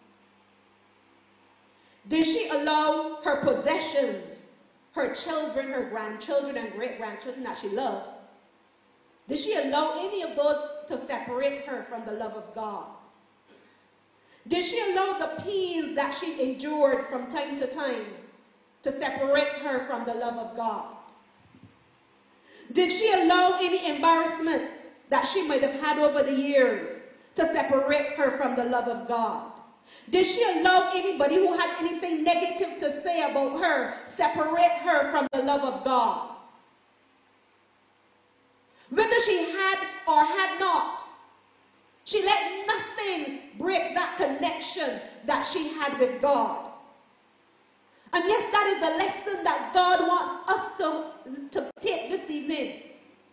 Did she allow her possessions, her children, her grandchildren, and great-grandchildren that she loved, did she allow any of those to separate her from the love of God? Did she allow the pains that she endured from time to time to separate her from the love of God? Did she allow any embarrassments that she might have had over the years to separate her from the love of God? Did she allow anybody who had anything negative to say about her separate her from the love of God? Whether she had or had not, she let nothing break that connection that she had with God. And yes, that is the lesson that God wants us to take this evening.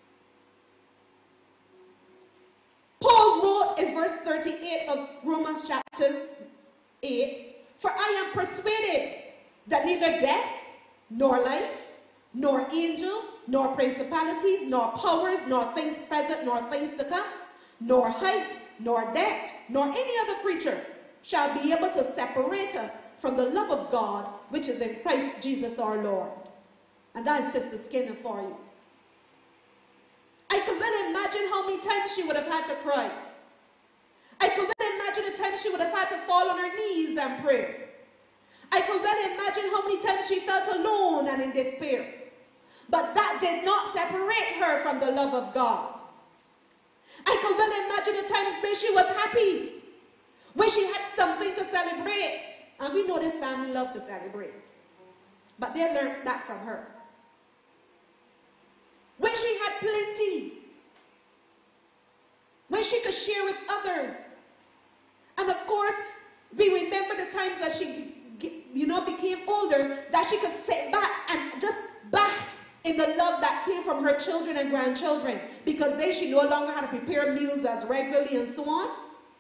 Paul wrote in verse 38 of Romans chapter 8, for I am persuaded that neither death, nor life, nor angels, nor principalities, nor powers, nor things present, nor things to come, nor height, nor depth, nor any other creature shall be able to separate us from the love of God, which is in Christ Jesus our Lord. And that is Sister Skinner for you. I could well imagine how many times she would have had to cry. I could well imagine the times she would have had to fall on her knees and pray. I could well imagine how many times she felt alone and in despair. But that did not separate her from the love of God. I could well imagine the times when she was happy, when she had something to celebrate. And we know this family loved to celebrate. But they learned that from her. When she had plenty, when she could share with others. And of course, we remember the times that she became older, that she could sit back and just bask in the love that came from her children and grandchildren, because then she no longer had to prepare meals as regularly and so on.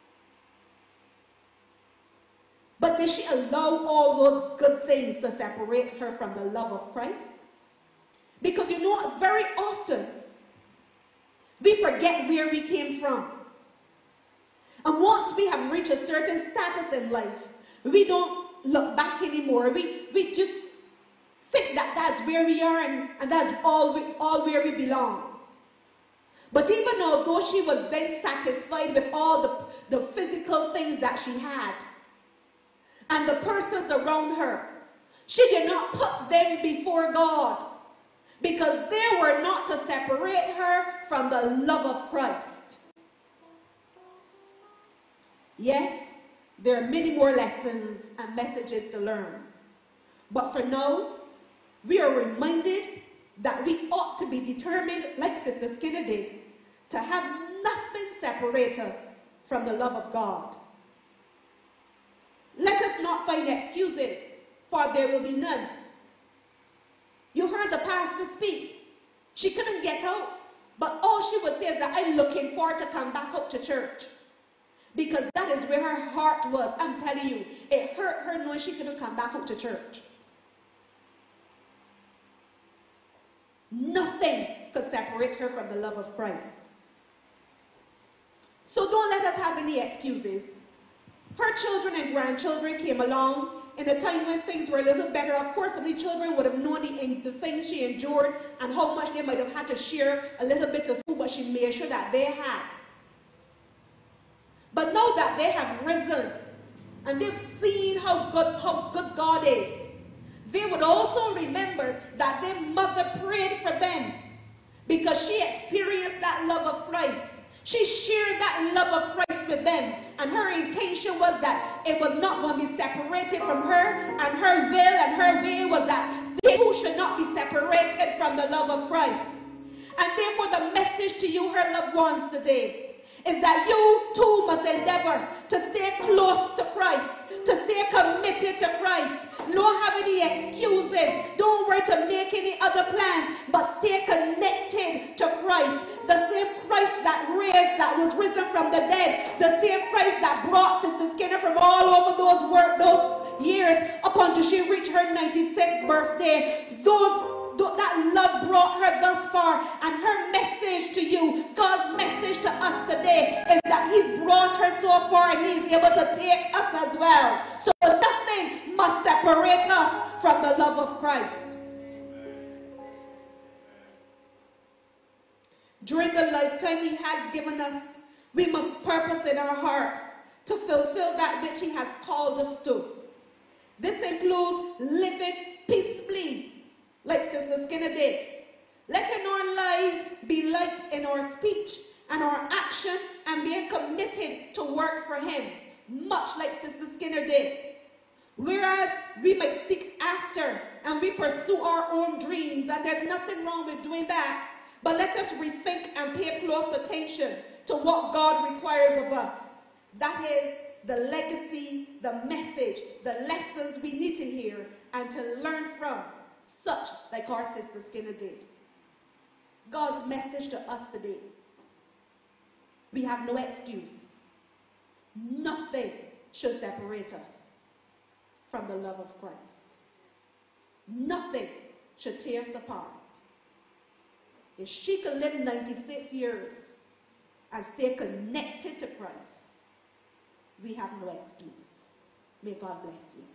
But did she allow all those good things to separate her from the love of Christ? Because very often we forget where we came from. And once we have reached a certain status in life, we don't look back anymore. We just think that that's where we are and that's all where we belong. But even although she was then satisfied with all the physical things that she had and the persons around her, she did not put them before God, because they were not to separate her from the love of Christ. Yes, there are many more lessons and messages to learn. But for now, we are reminded that we ought to be determined, like Sister Skinner did, to have nothing separate us from the love of God. Let us not find excuses, for there will be none. You heard the pastor speak. She couldn't get out, but all she would say is that I'm looking forward to come back up to church. Because that is where her heart was. I'm telling you, it hurt her knowing she couldn't come back up to church. Nothing could separate her from the love of Christ. So don't let us have any excuses. Her children and grandchildren came along in a time when things were a little better. Of course, the children would have known the things she endured and how much they might have had to share a little bit of food, but she made sure that they had. But now that they have risen and they've seen how good God is, they would also remember that their mother prayed for them because she experienced that love of Christ. She shared that love of Christ with them, and her intention was that it was not going to be separated from her, and her will and her way was that they who should not be separated from the love of Christ. And therefore the message to you, her loved ones, today is that you too must endeavor to stay close to Christ, to stay committed to Christ. Don't have any excuses. Don't worry to make any other plans, but stay connected to Christ. The same Christ that was risen from the dead, the same Christ that brought Sister Skinner from all over those years up until she reached her 96th birthday. That love brought her thus far, and her message to you, God's message to us today, is that He's brought her so far and He's able to take us as well. So nothing must separate us from the love of Christ. During the lifetime He has given us, we must purpose in our hearts to fulfill that which He has called us to. This includes living peacefully, like Sister Skinner did. Letting our lives be lights in our speech and our action, and being committed to work for Him, much like Sister Skinner did. Whereas we might seek after and we pursue our own dreams, and there's nothing wrong with doing that, but let us rethink and pay close attention to what God requires of us. That is the legacy, the message, the lessons we need to hear and to learn from, such like our Sister Skinner did. God's message to us today: we have no excuse. Nothing should separate us from the love of Christ. Nothing should tear us apart. If she could live 96 years and stay connected to Christ, we have no excuse. May God bless you.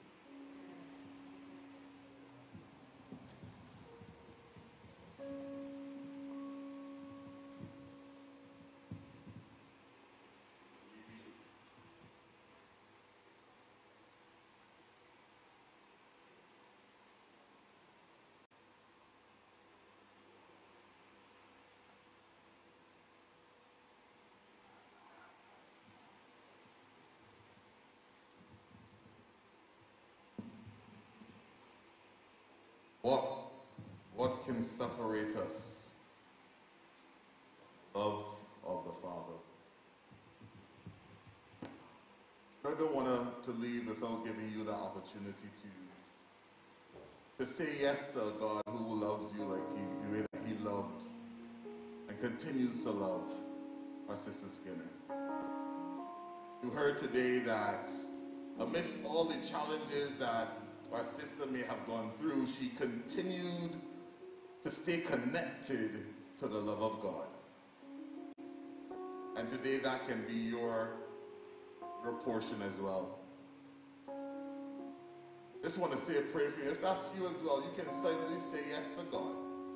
What can separate us? Love of the Father. I don't want to to leave without giving you the opportunity to say yes to a God who loves you like the way that he loved and continues to love our sister Skinner. You heard today that amidst all the challenges that our sister may have gone through, she continued to stay connected to the love of God. And today that can be your portion as well. Just want to say a prayer for you. If that's you as well, you can silently say yes to God.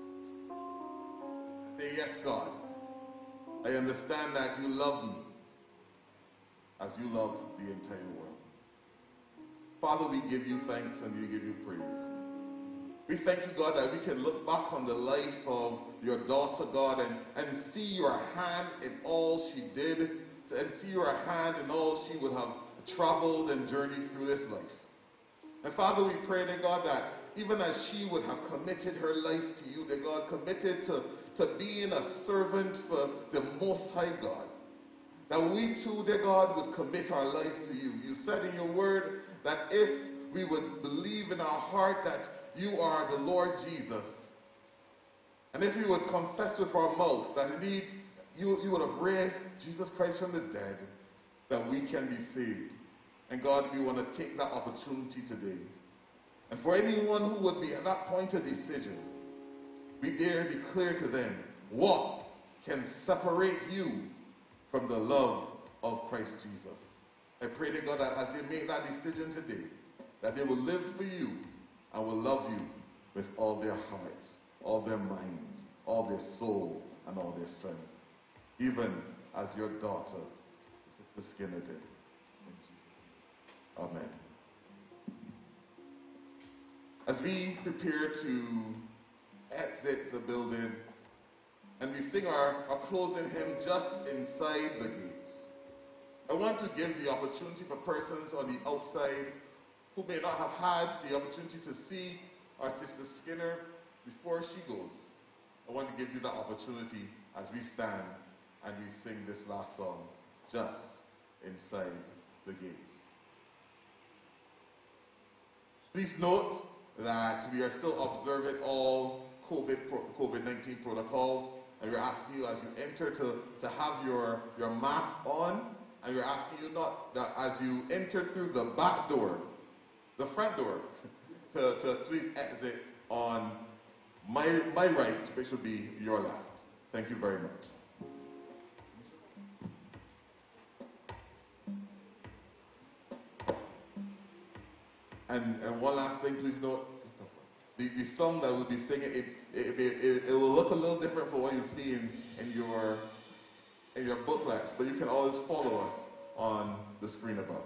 Say, yes, God. I understand that you love me as you love the entire world. Father, we give you thanks and we give you praise. We thank you, God, that we can look back on the life of your daughter, God, and see your hand in all she did, and see your hand in all she would have traveled and journeyed through this life. And Father, we pray, dear God, that even as she would have committed her life to you, dear God, committed to being a servant for the Most High God, that we too, dear God, would commit our lives to you. You said in your word that if we would believe in our heart that you are the Lord Jesus, and if we would confess with our mouth that indeed you would have raised Jesus Christ from the dead, that we can be saved. And God, we want to take that opportunity today. And for anyone who would be at that point of decision, we dare declare to them, what can separate you from the love of Christ Jesus? I pray to God that as you make that decision today, that they will live for you and will love you with all their hearts, all their minds, all their soul, and all their strength. Even as your daughter, Sister Skinner, did. In Jesus' name. Amen. As we prepare to exit the building and we sing our closing hymn just inside the gates, I want to give the opportunity for persons on the outside who may not have had the opportunity to see our Sister Skinner before she goes. I want to give you that opportunity as we stand and we sing this last song, just inside the gates. Please note that we are still observing all COVID-19 protocols, and we're asking you as you enter to have your mask on, and we're asking you not that as you enter through the back door, the front door, to please exit on my right, which would be your left. Thank you very much. And one last thing, please note, the song that we'll be singing, it will look a little different from what you see in your booklets, but you can always follow us on the screen above.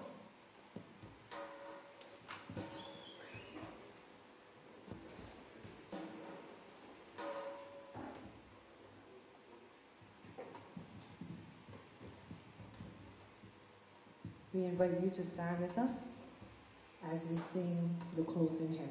We invite you to stand with us as we sing the closing hymn.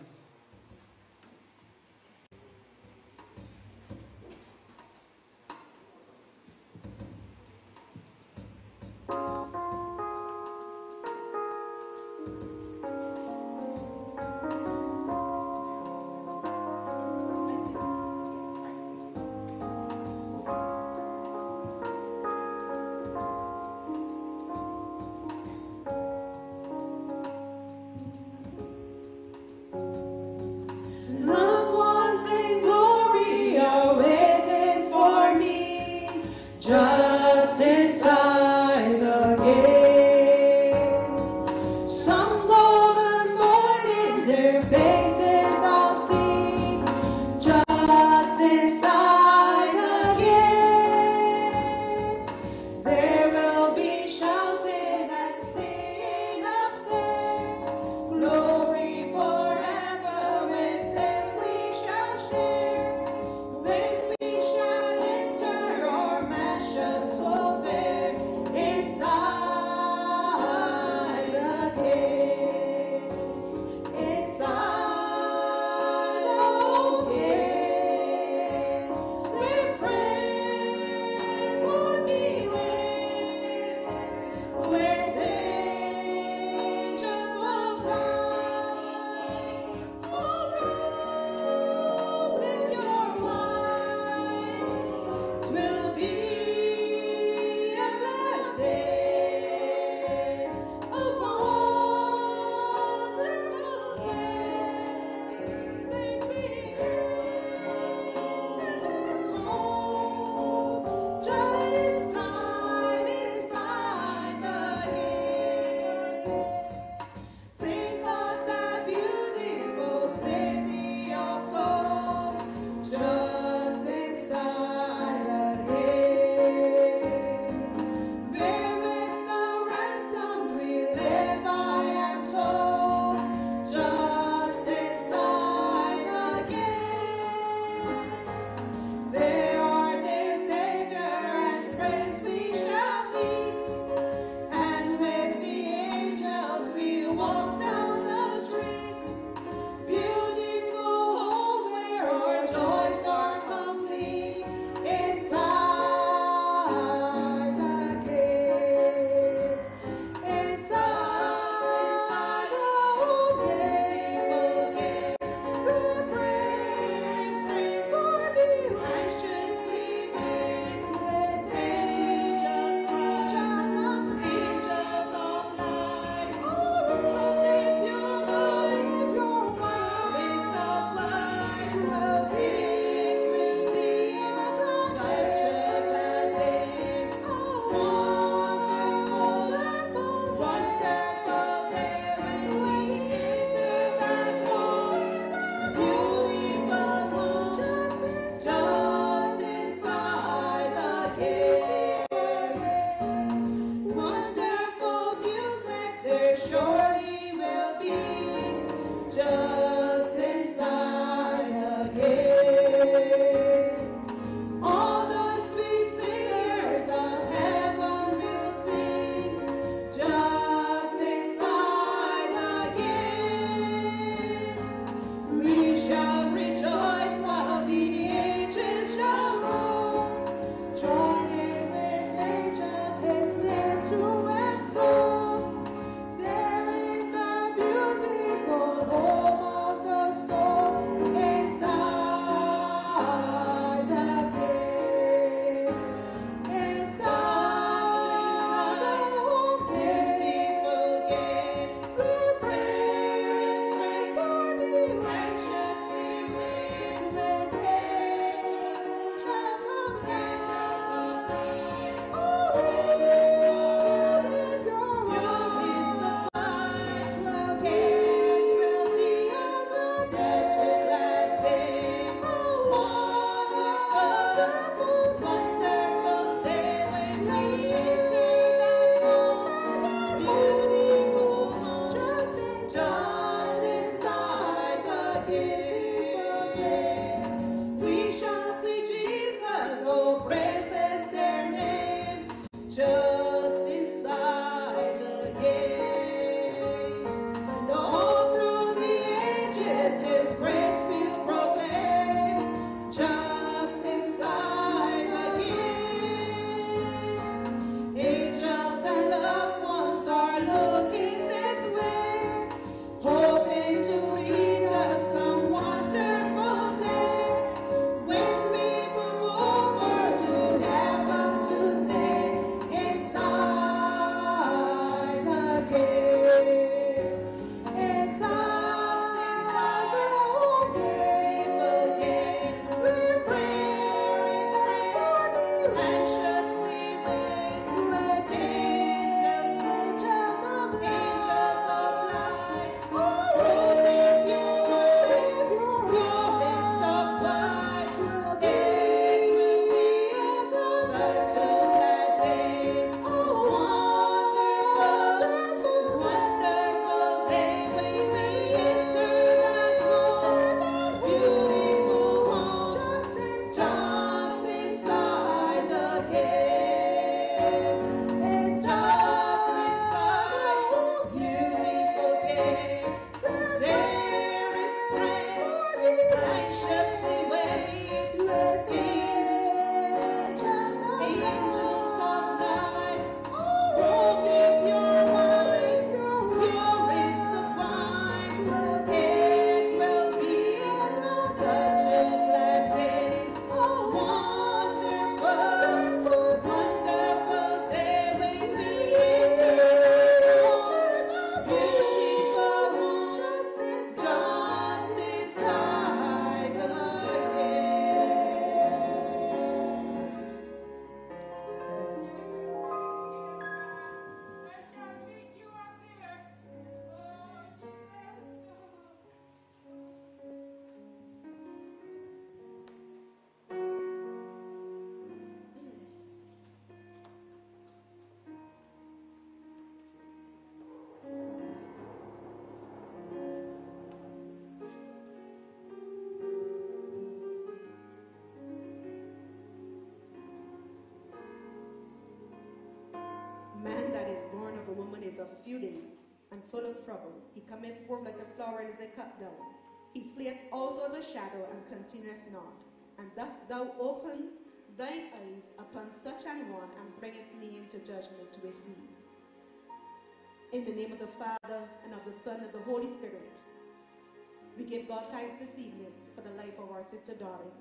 Man that is born of a woman is of few days, and full of trouble. He cometh forth like a flower and is cut down. He fleeth also as a shadow, and continueth not. And dost thou open thine eyes upon such an one, and bringest me into judgment with thee. In the name of the Father, and of the Son, and of the Holy Spirit, we give God thanks this evening for the life of our sister Doreen.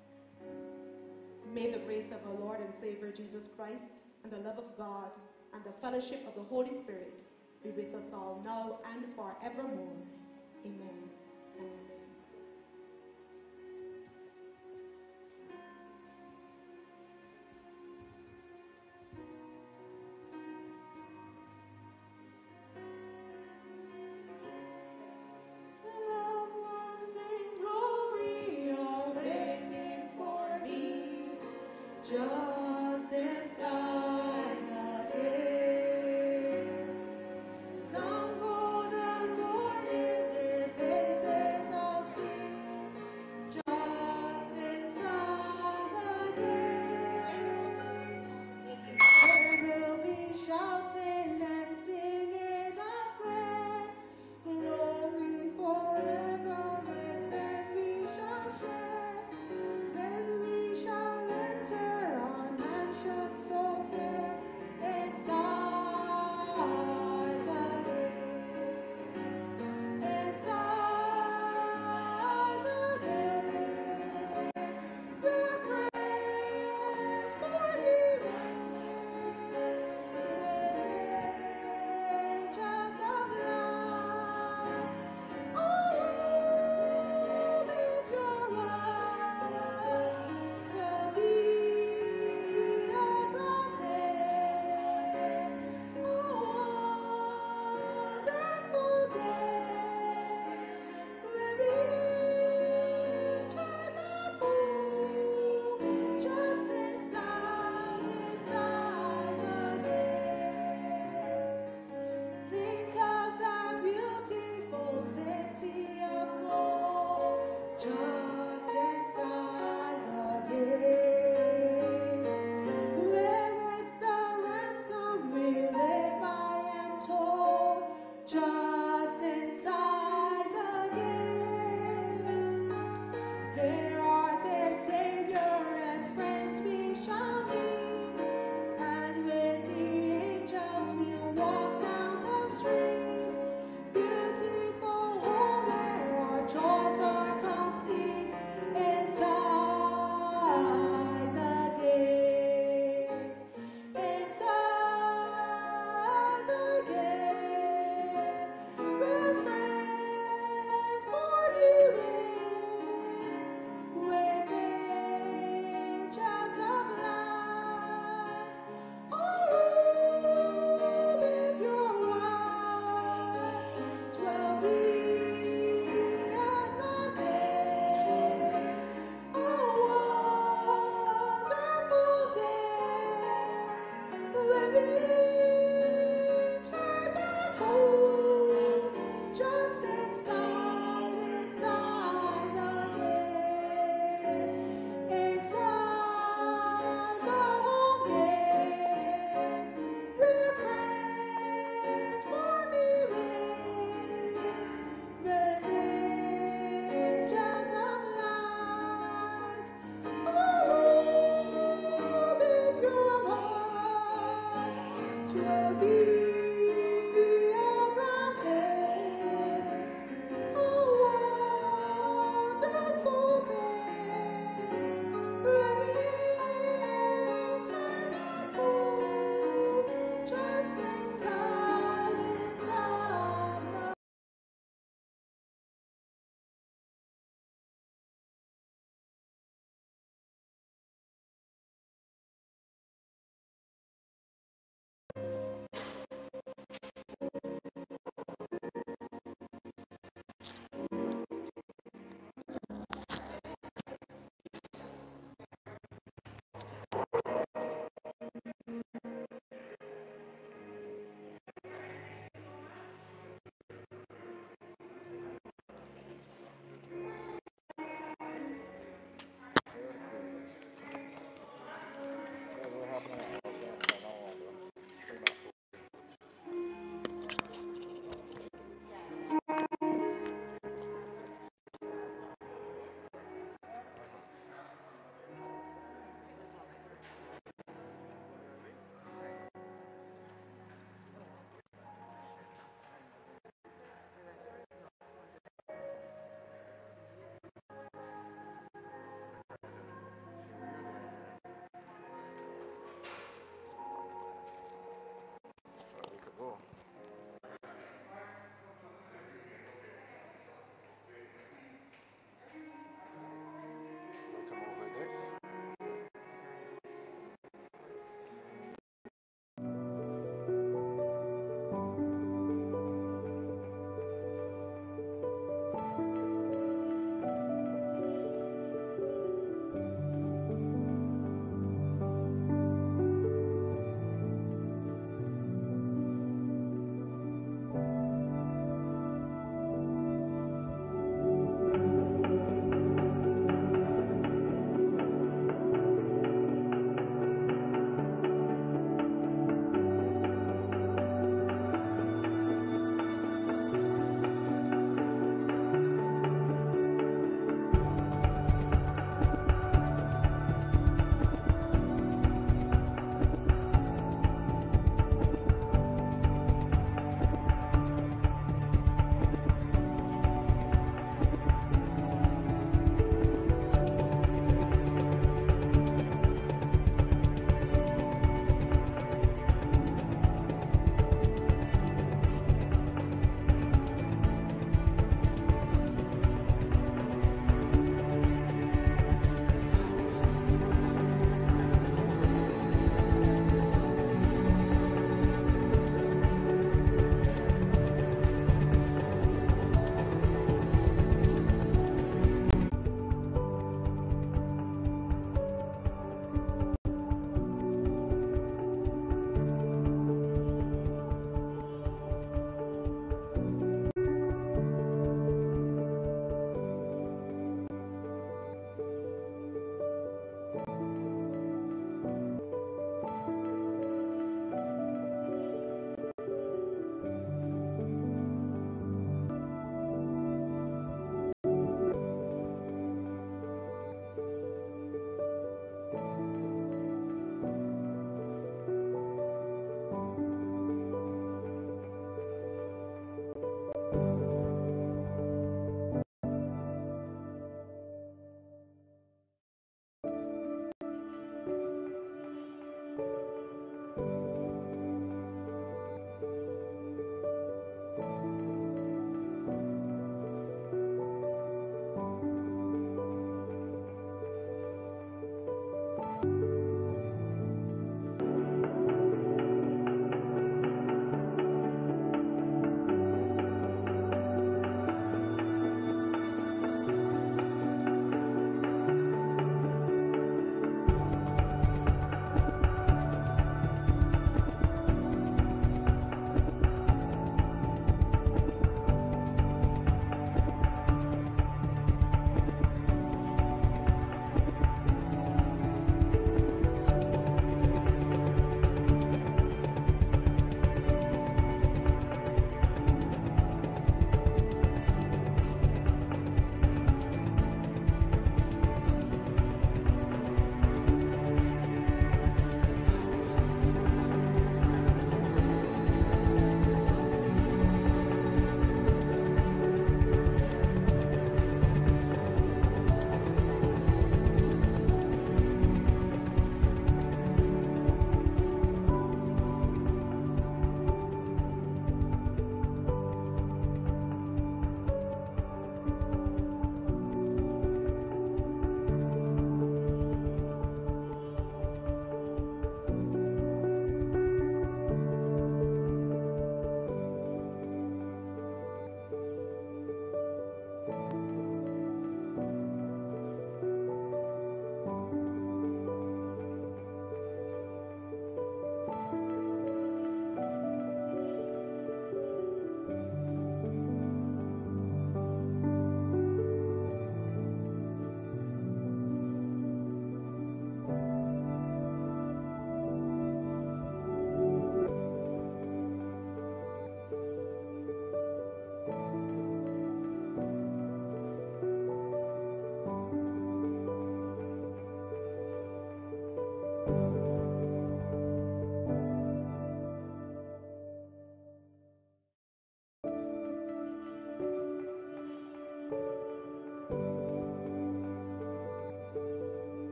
May the grace of our Lord and Savior Jesus Christ, and the love of God, and the fellowship of the Holy Spirit be with us all now and forevermore. Amen and amen. Just as I again, some golden morning their faces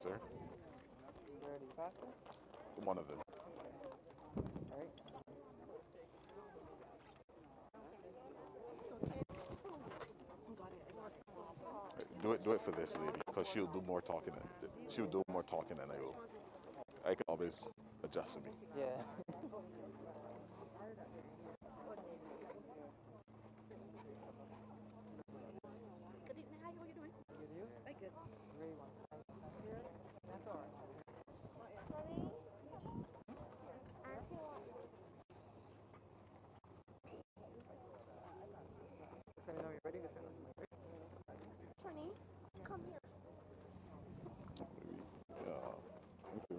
pastor. One of them. Do it for this lady, because she'll do more talking. She'll do more talking than I will. I can always adjust for me. Yeah. Good evening. How are you doing? Good, you? Very good. Very well. That's all right. Let me know you're ready. Trini, come here. Yeah. Thank you.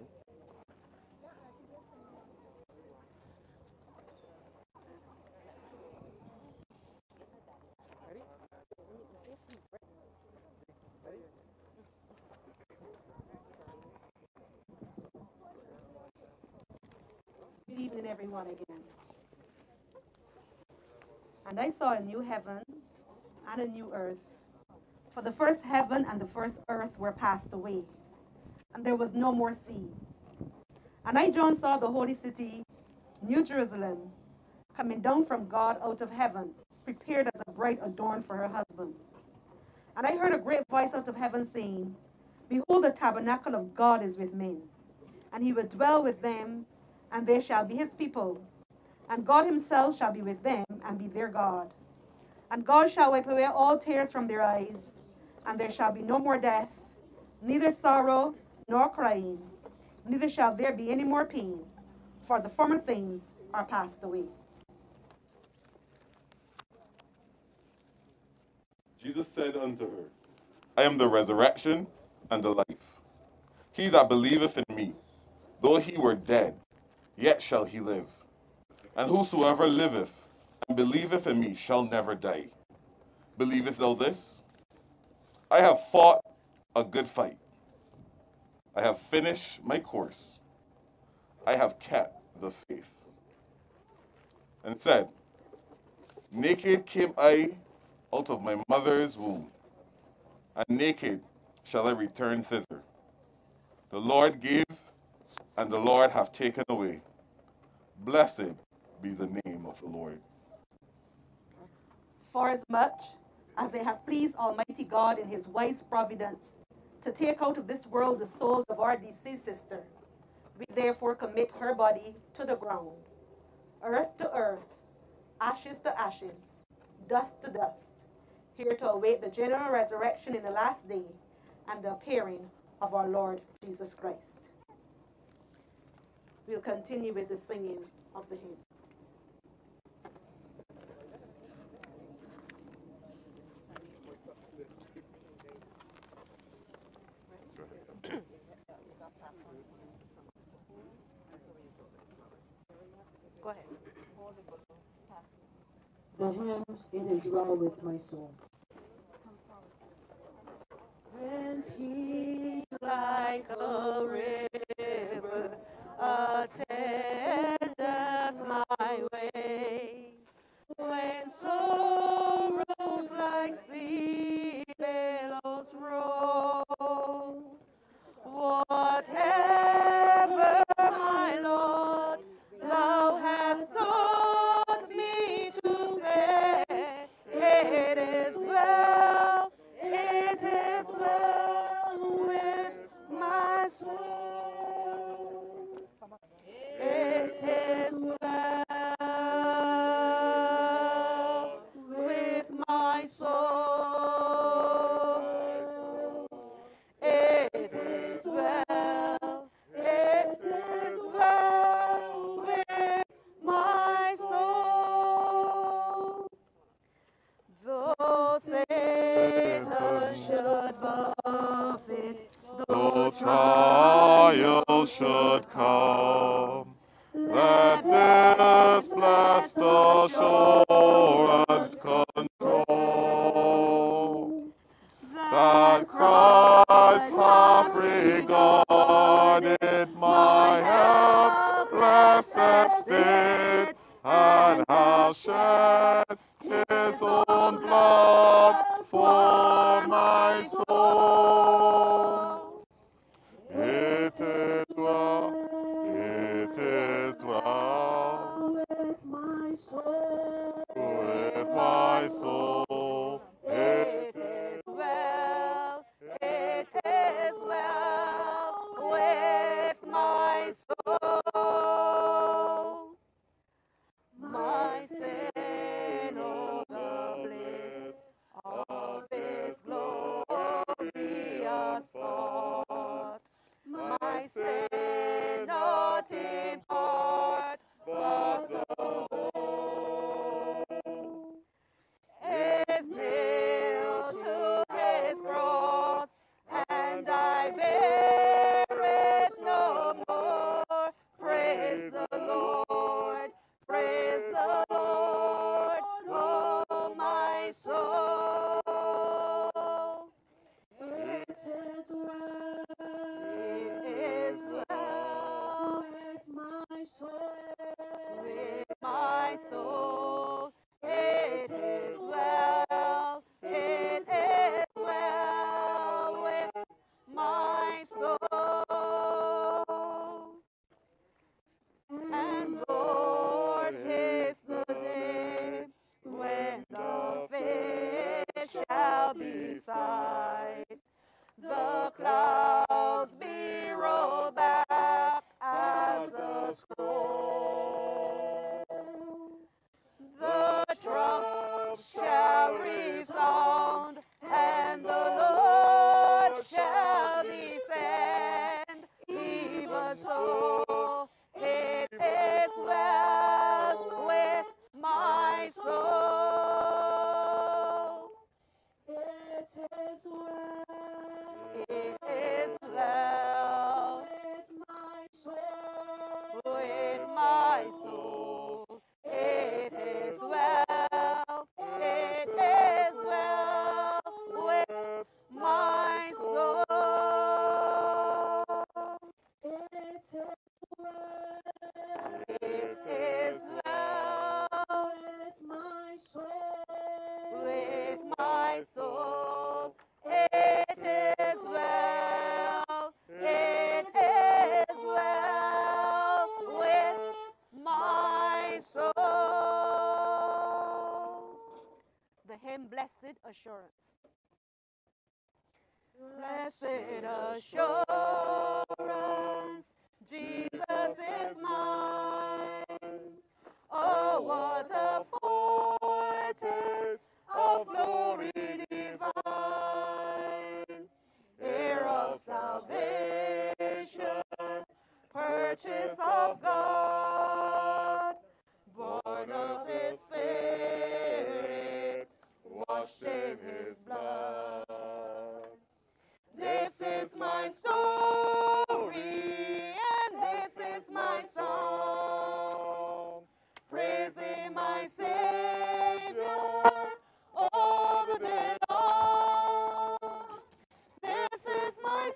Ready? Ready? Good evening, everyone, again. And I saw a new heaven and a new earth. For the first heaven and the first earth were passed away, and there was no more sea. And I, John, saw the holy city, New Jerusalem, coming down from God out of heaven, prepared as a bride adorned for her husband. And I heard a great voice out of heaven saying, Behold, the tabernacle of God is with men, and he will dwell with them, and they shall be his people. And God himself shall be with them, and be their God. And God shall wipe away all tears from their eyes, and there shall be no more death, neither sorrow nor crying, neither shall there be any more pain, for the former things are passed away. Jesus said unto her, I am the resurrection and the life. He that believeth in me, though he were dead, yet shall he live. And whosoever liveth and believeth in me shall never die. Believeth thou this? I have fought a good fight. I have finished my course. I have kept the faith. And said, Naked came I out of my mother's womb, and naked shall I return thither. The Lord gave, and the Lord hath taken away. Blessed be the name of the Lord. Forasmuch as they have pleased Almighty God in his wise providence to take out of this world the soul of our deceased sister, we therefore commit her body to the ground, earth to earth, ashes to ashes, dust to dust, here to await the general resurrection in the last day and the appearing of our Lord Jesus Christ. We'll continue with the singing of the hymn. Go ahead. The hymn, It Is Well With My Soul. When peace like a river attendeth my way, when sorrows like sea billows roll, whatever, my Lord, thou hast taught me to say, it is well with my soul. It And Lord, haste the day when the face shall be sight. The clouds be rolled back as a scroll. The trump shall resound, and the Lord shall descend. Even so, it is well with my soul. It is well. It is well with my soul. With my soul. It is well. It is well with my soul. It is well. It is well with my soul. With my soul. It is well. It is well with my soul. The hymn, Blessed Assurance. Blessed assurance, Jesus is mine. Oh, what a foretaste of glory divine, heir of salvation, purchase of God, born of His Spirit, washed in His blood. This is my story, and this is my song, praising my Savior all the day long. This is my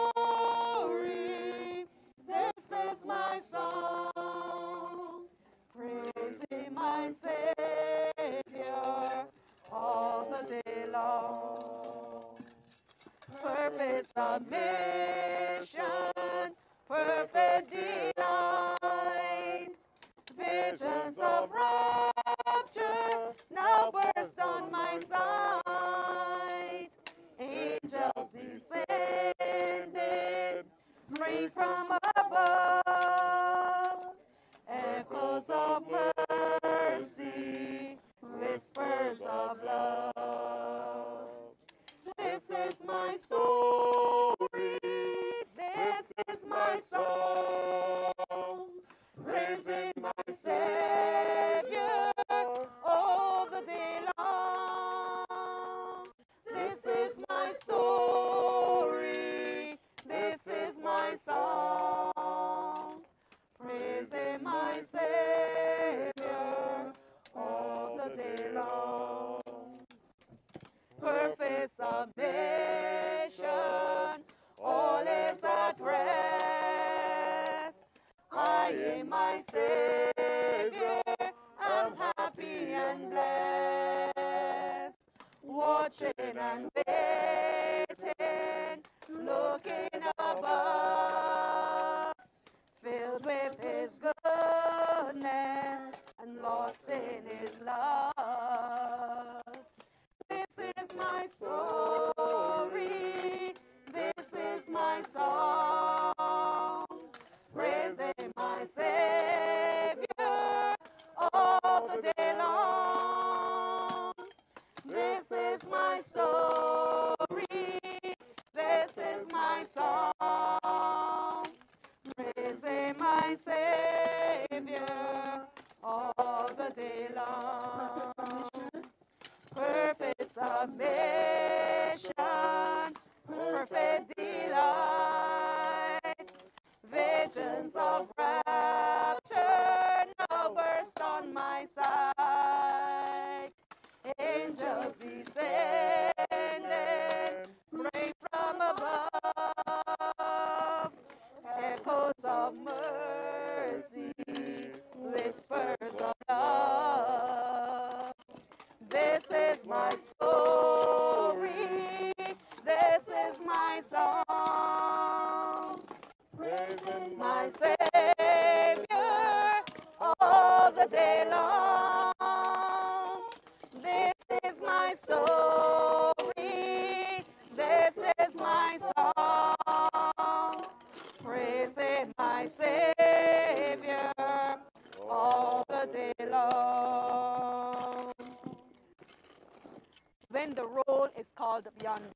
story, this is my song, praising my Savior all the day long. Perfect submission, perfect delight, visions of rapture now burst on my sight. Angels descended, rain from above, echoes of mercy, whispers of love. This is my story, this is my song, praising my Savior all the day long. This is my story, this is my song, praising my Savior all the day long. Perfect submission, all is at rest. I in my Savior am happy and blessed, watching and waiting, looking above, filled with His goodness and lost in His love. This is my story, this is my song, praising my Savior all the day long. This is my story, this is my song, praising my Savior all the day long. Perfect submission, perfect delight, the day long. This is my story. This is my song. Praising my Savior all the day long. When the roll is called up yonder,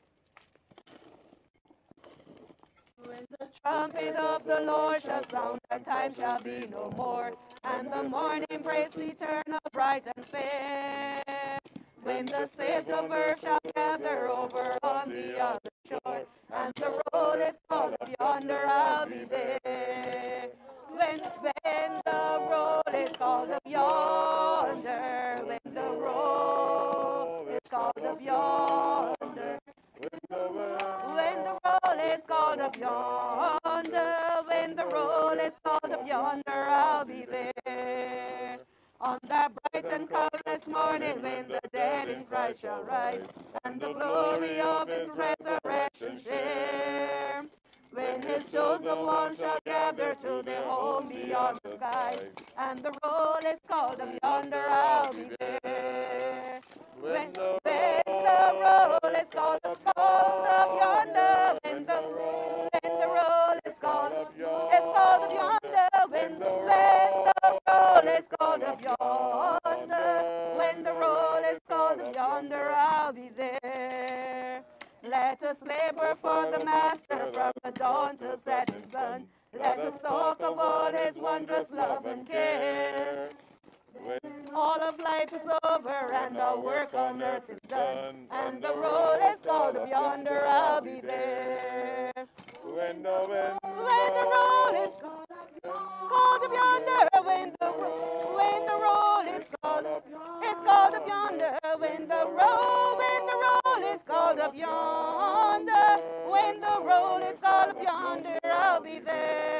when the trumpet of the Lord shall sound, that time shall be no more, and the morning breaks eternal, bright and fair. When the saved of earth shall gather over on the other shore, and the roll is called up yonder, I'll be there. When the roll is called up yonder, when the roll is called up yonder, when the roll is called up yonder, when the roll is called up yonder, I'll be there. On that bright and cloudless morning, when the dead in Christ shall rise, and the glory of his resurrection share. When his chosen ones shall gather to their home beyond the skies, and the roll is called up yonder, I'll be there. When the roll is called up yonder, when the roll is called up yonder, when the roll is called up yonder, when the roll is called up yonder, I'll be there. Let us labor for the Master from the dawn till setting sun. Let us talk of all his wondrous love and care. When all of life is over and our work on earth is done, and the roll is called up yonder, I'll be there. When the roll is called up yonder, when the roll is called up yonder, when the roll is called up yonder, when the roll is called up yonder, I'll be there.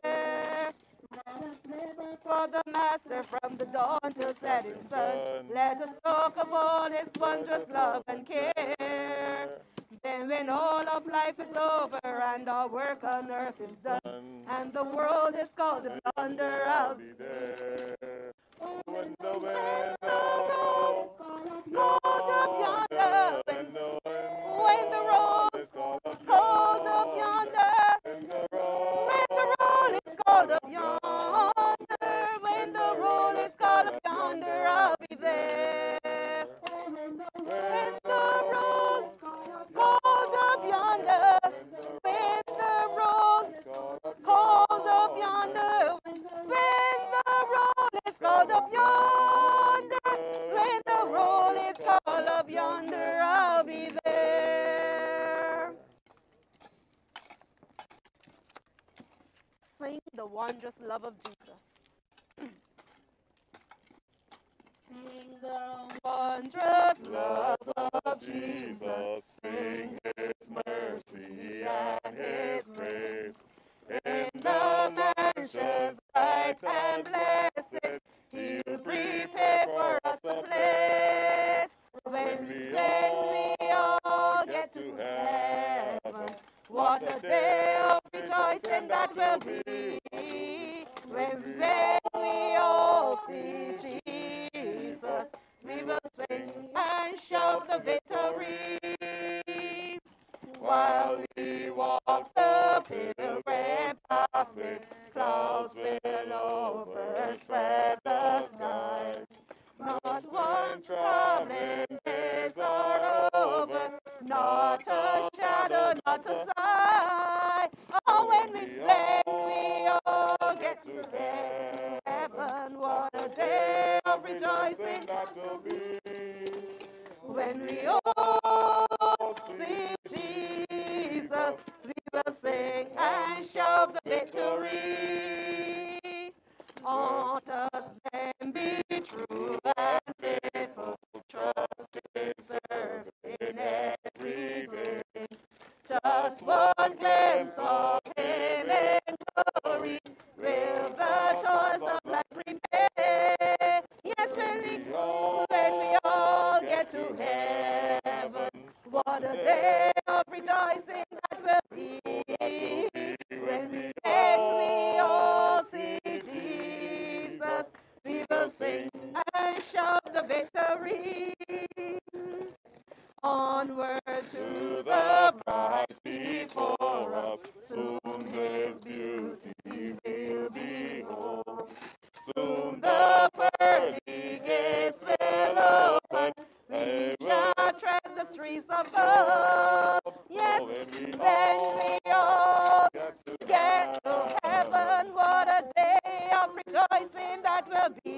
For the Master from the dawn till setting sun, let us talk of all his wondrous love and care. Then when all of life is over and our work on earth is done, and the world is called up yonder, I'll be there. When the roll is called up yonder, when the roll is called up yonder, when the roll is called up yonder, when the roll is called up yonder, I'll be there. When the roll is called up yonder, when the roll is called up yonder, when the roll is called up yonder, when the roll is called up yonder, I'll be there. Sing the wondrous love of Jesus. Sing the wondrous love of Jesus. Sing his mercy and his grace. In the mansions bright and blessed, he'll prepare for us a place. When we all get to heaven, what a day of rejoicing that will be. When we all see Jesus, we will sing and shout the victory. While we walk the pilgrim pathway, clouds will overspread the sky. Not one traveling days are over, not a shadow, not a sigh. Oh, when we all get to heaven, what a day of rejoicing that will be. When we all see Jesus, we will sing and shout the victory. On us then be true and faithful, trust in serving every day. Just one glimpse of him in glory will the toils of life repay. Yes, when we all get to heaven, what a day of rejoicing that will be. When we all see Jesus, we will sing and shout the victory. Onward to the prize before us, soon His beauty we'll behold. Soon the pearly gates will open, we shall tread the streets of gold. Yes, when we all get to heaven, what a day of rejoicing that will be.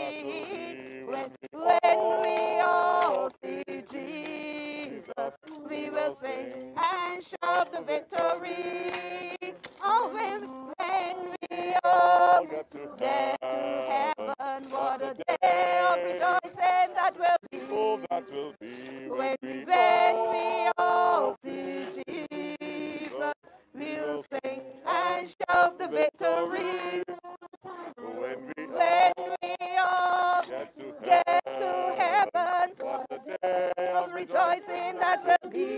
When we all see Jesus, we will sing and shout the victory. Oh, when we all get to heaven, what a day of rejoicing that will be. Oh, that will be When we all see Jesus, we will sing and shout the victory. when we all get to heaven, what a day of rejoicing that will be.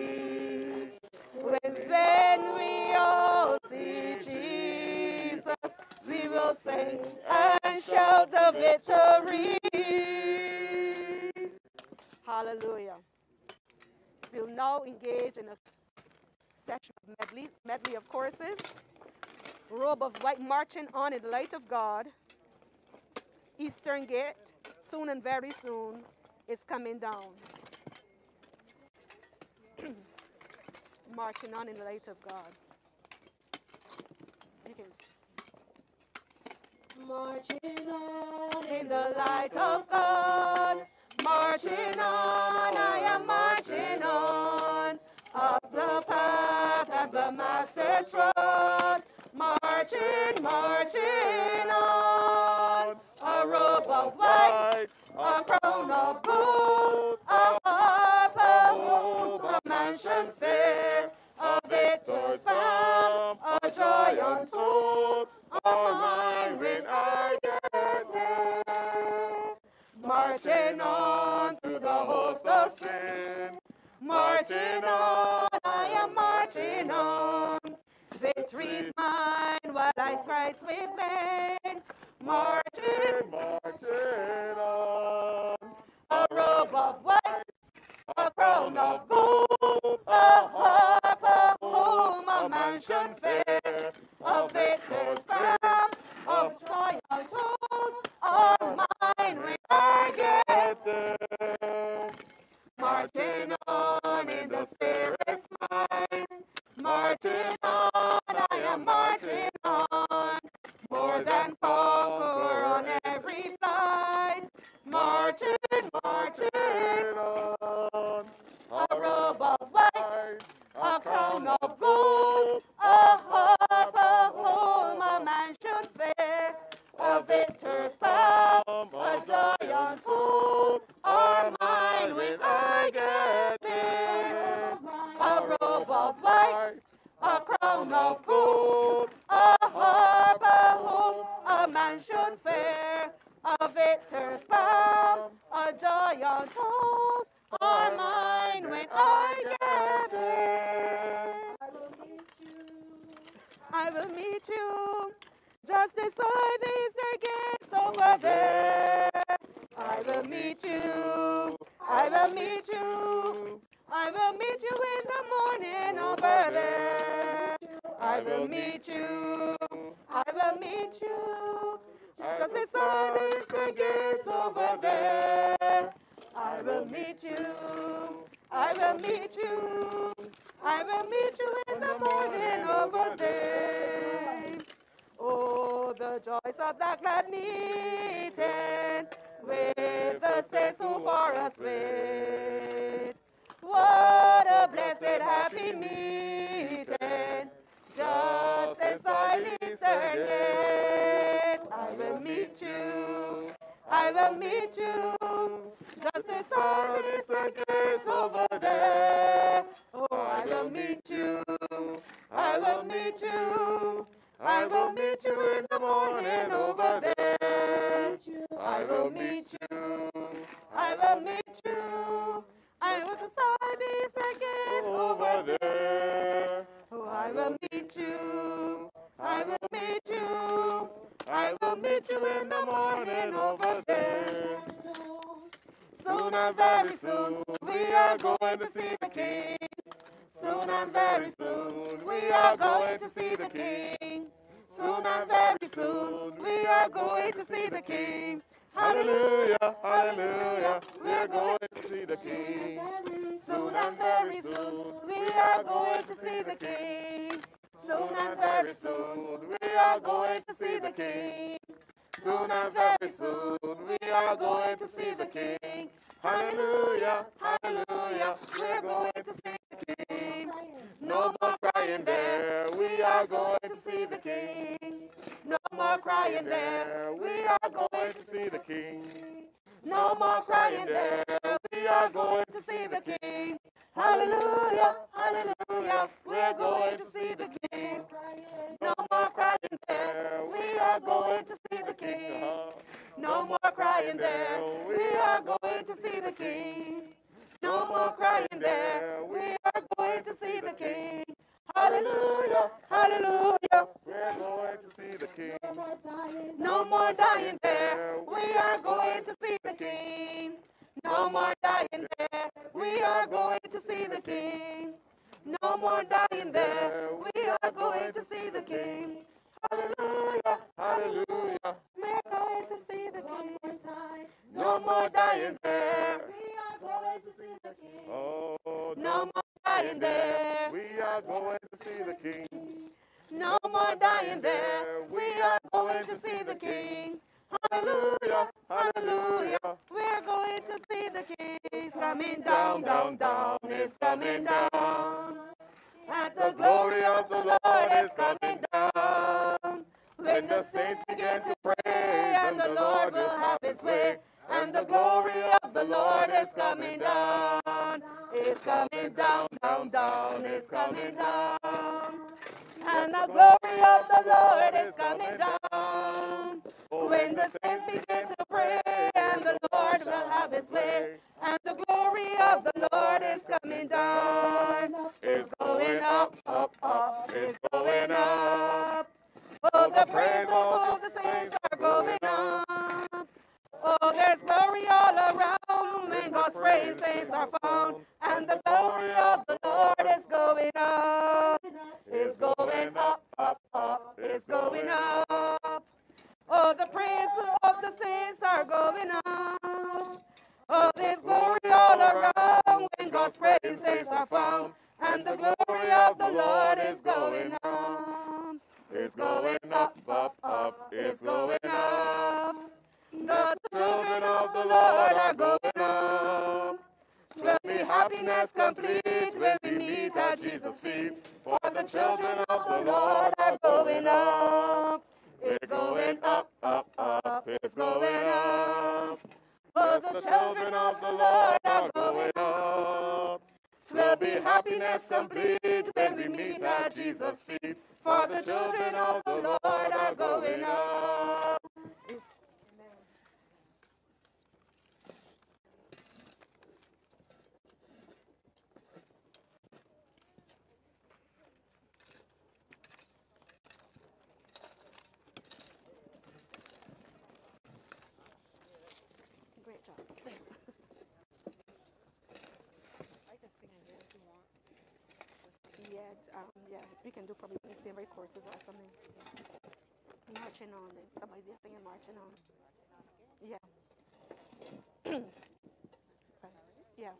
When we all see Jesus, we will sing and shout the victory. Hallelujah. We'll now engage in a session of medley of courses. Robe of white marching on in the light of God. Eastern Gate, soon and very soon, is coming down. Marching on in the light of God. You can. Marching on In the light of God, marching on, I am marching on, up the path that the Master trod, marching, marching on, a robe of white, a crown of gold, a harp, a hope, a mansion fair, a victor's crown, a joy untold, all mine when I get there. Marching on through the host of sin, marching on, I am marching on. Victory's mine while I Christ within. Marching, marching on. A robe of white, a crown of gold, a harp, a home, a mansion fair, a victor's crown, of joy untold, are mine when I get there. Marching on in the Spirit's might, marching on, I am marching on, more than conqueror on every flight, marching, marching on, a robe of white, a crown of gold, a harp, a home, a mansion fair, a victor's palm, a joy untold, are mine when I get there. A robe of white, a crown of gold, a harp, a home, a mansion fair, a victor's palm, a joy untold, are mine when I get there. I will meet you just beside the Easter gates over there. I will meet you. I will meet you. I will meet you in the morning over there. I will meet you. I will meet you just beside the Easter gates over there. I will meet you. I will meet you. I will meet you in the morning over there. Oh, the joys of that glad meeting with the saints who for us wait. What a blessed happy meeting just inside the Eastern Gate. I will meet you. I will meet you just inside the Eastern Gates over there. Oh, I will meet you. I will meet you. I will meet you in the morning over there. I will meet you. I will meet you. I will decide these again over there. Oh, I will meet you. I will meet you. I will meet you in the morning over there. Soon and very soon, we are going to see the King. Soon and very soon, we are going to see the King. Soon and very soon, we are going to see the King. Hallelujah, hallelujah, we are going to see the King. Soon and very soon, we are going to see the King. Soon and very soon, we are going to see the King. Soon and very soon, we are going to see the King. Hallelujah, hallelujah, we're going to see the King. No more crying there, we are going to see the King. No more crying there, we are going to see the King. No more crying there, we are going to see the King. Hallelujah, hallelujah, we're going to see the King. No more crying there, we are going to see the King. No more crying there, we are going to see the King. No more crying there, we are going to see the King. Hallelujah, hallelujah, we're going to see the King. No more dying there, we are going to see the King. No more dying there, we are going to see the King. No more dying there, we are going to see the King. Hallelujah, hallelujah, we're going to see the King. No more dying there, we are going to see the King. Oh, no more dying there, we are going to see the King. No more dying there, we are going to see the King. Hallelujah, hallelujah, we're going to see the King. He's coming down, down, down, he's coming down. And the glory of the Lord is coming down. When the saints begin to pray, and the Lord will have his way. And the glory of the Lord is coming down. It's coming down, down, down, it's coming down. And the glory of the Lord is coming down. When the saints begin to pray, and the Lord will have his way. And the glory of the Lord is coming down. It's going up, up, up, it's going up. Oh, the praise of the saints are going up. Oh, there's glory all around when God's praise saints are found. And the glory of the Lord is going up. It's going up, up, up, it's going up. Oh, the praise of the saints are going up. Oh, there's glory all around when God's praise saints are found. And the glory of the Lord is going up. It's going up, up, up, it's going up. The children of the Lord are going up. 'Twill be happiness complete when we meet at Jesus' feet. For the children of the Lord are going up. It's going up, up, up, it's going up. Yes, the children of the Lord are going up. 'Twill be happiness complete when we meet at Jesus' feet. For the children of the Lord are going up. Great job. I can sing in here if you want. Yeah, we can do probably the same right courses or something. Marching on, then. That might be a singing marching on. Yeah. Yeah.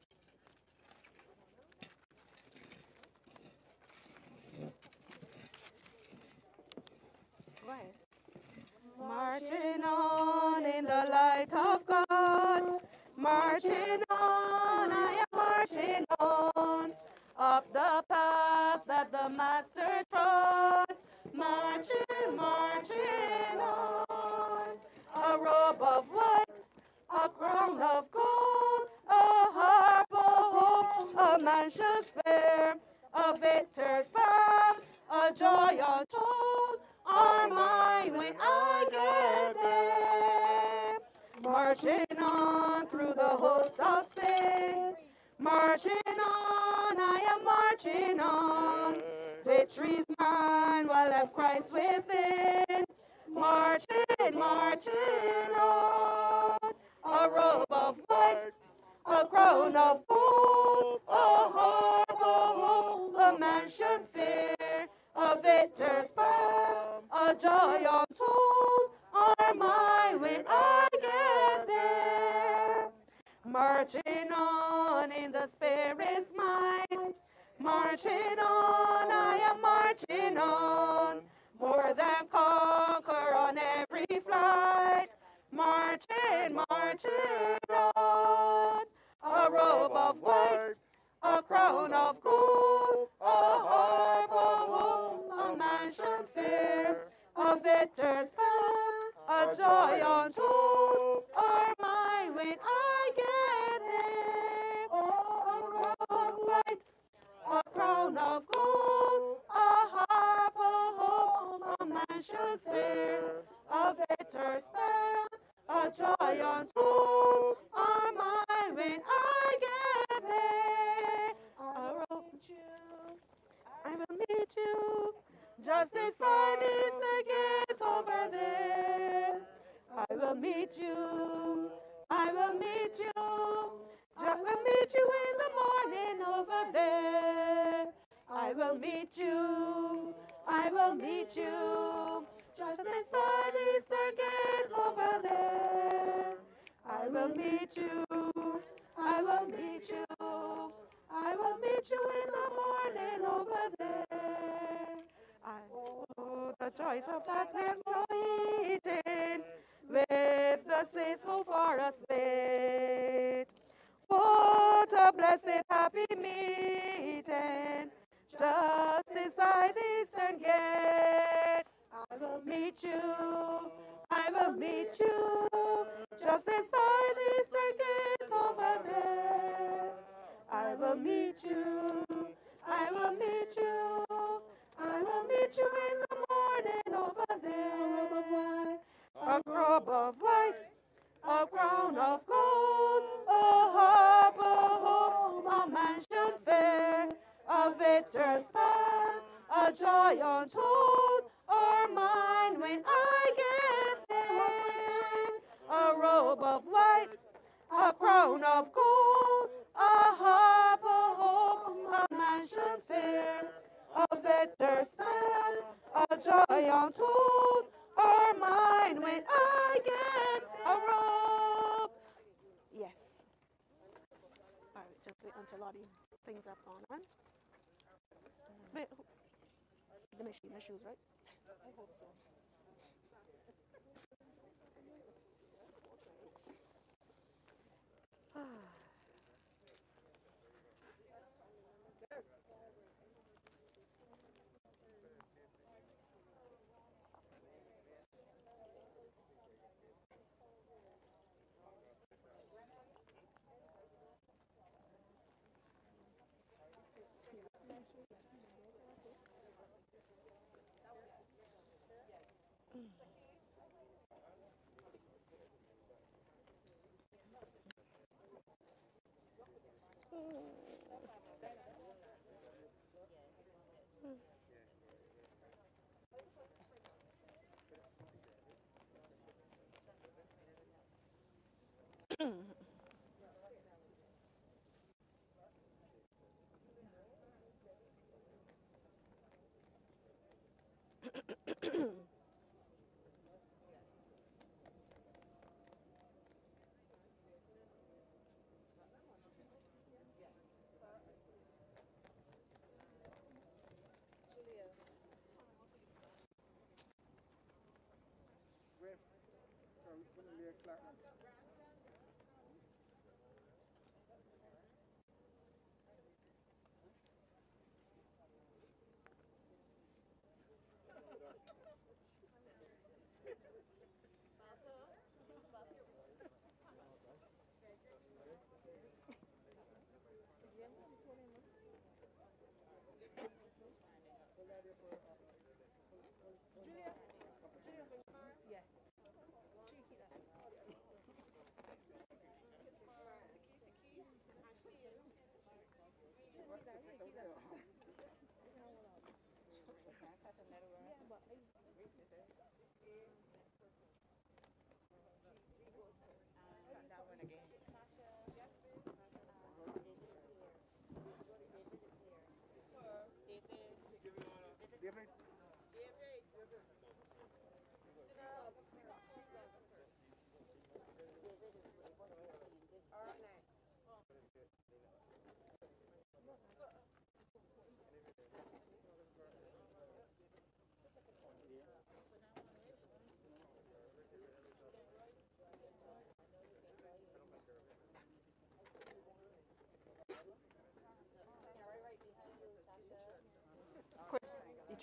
Go ahead. Marching on in the light of God. Marching on, I am marching on. Up the path that the Master trod. Marching, marching on. A robe of white, a crown of gold, a harp of hope, a mansion's fair, a victor's path, a joy untold are mine when I get there. Marching on through the host of sin, marching on, I am marching on. Victory's mine while I have Christ within. Marching, marching on. A robe of white, a crown of gold, a harp, a home, a mansion fair, a victor's crown, a joy untold are mine when I get there. Marching on in the Spirit's might, marching on, I am marching on, more than conquer on every flight, marching, marching on. A robe of white, a crown of gold, a harp, a home, a mansion fair, a victor's crown, a joy untold are mine when I get there. Oh, a robe of white, a crown of gold, a harp, a home, a mansion fair, a victor's crown, a joy untold are mine when I get there. I will meet you just inside Easter gates over there. I will meet you. I will meet you. I will meet you in the morning over there. I will meet you. I will meet you just inside Easter gates over there. I will meet you. I will meet you. I will meet you in the morning over there. Oh, the joys of that lamb waiting with the saints who for us wait. What a blessed happy meeting just inside the eastern gate. I will meet you. I will meet you just inside the eastern gate over there. I will meet you. I will meet you. I will meet you in the morning over there. A robe of white, a crown of gold, a harp, a home, a mansion fair, a victor's crown, a joy untold are mine when I get there. A robe of white, a crown of gold, a harp, a home, a mansion fair, a victor's crown, a joy untold are mine when I get a robe. Yes. All right, just wait until all the things are gone on. Wait, my shoes, right? I hope so.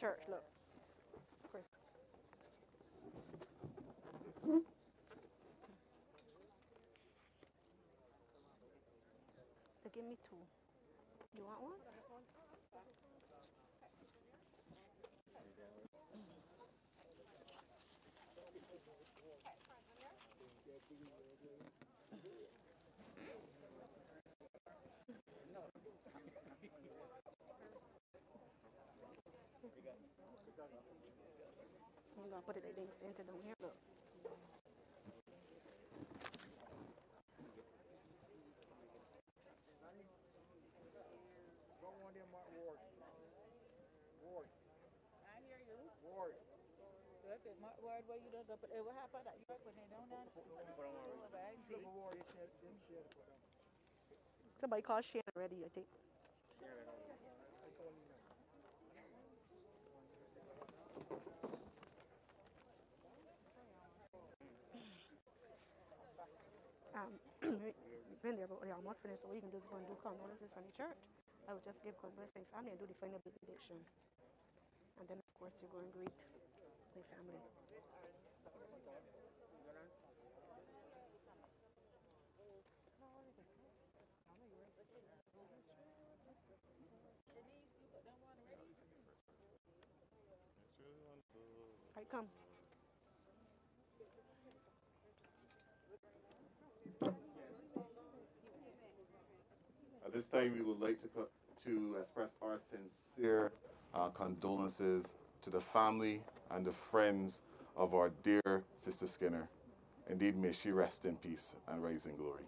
church, look. Chris. They give me 2. You want one? I'm gonna put it at the center down here, look. I hear you. Ward. Ward, where you done go? But what happened? You put it down there? I see. Somebody called Shane already, I think. Been there, but we're almost finished. So what you can do is go and do condolences from the church. I would just give condolences for the family and do the final benediction. And then, of course, you go and greet the family. All right, come. At this time, we would like to express our sincere condolences to the family and the friends of our dear Sister Skinner. Indeed, may she rest in peace and rise in glory.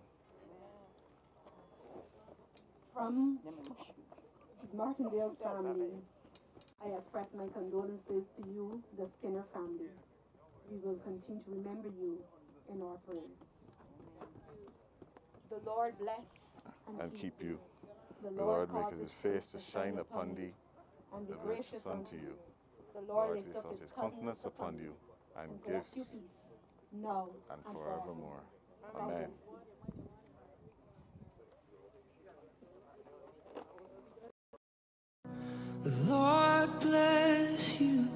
From Martindale's family, I express my condolences to you, the Skinner family. We will continue to remember you in our prayers. The Lord bless And keep you. The The Lord cause make his face to shine upon thee, and be the gracious gracious unto you. The Lord Lord lift lift up up his countenance upon you, and grant give you peace, now and and forevermore. forever. Amen. The Lord bless you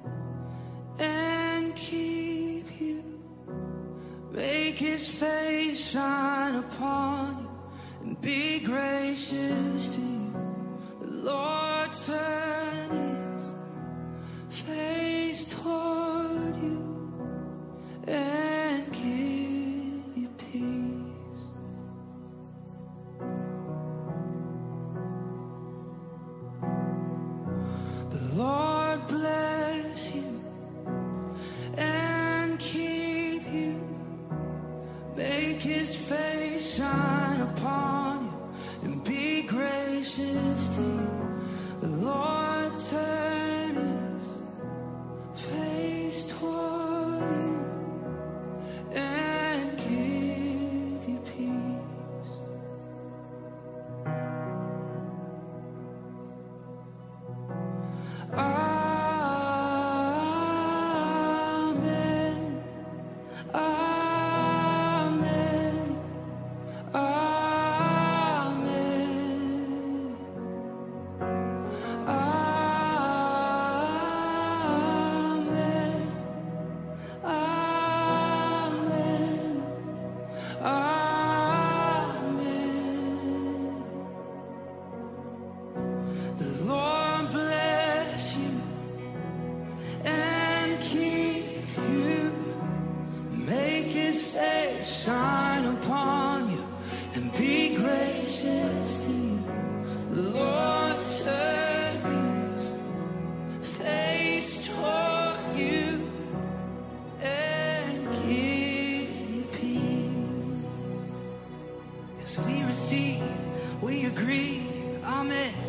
and keep you. Make his face shine upon you and be gracious to you. The Lord turn his face toward you and give you peace. The Lord bless you and keep you. Make his face shine upon you and be gracious to you. The Lord turn his face toward you and give you peace. Amen. Amen. Amen. Amen. Amen. Amen. The Lord bless you and keep you. Make his face shine upon you and be gracious to you. The Lord turn his face toward you and give you peace. Yes, we receive, we agree. Amen.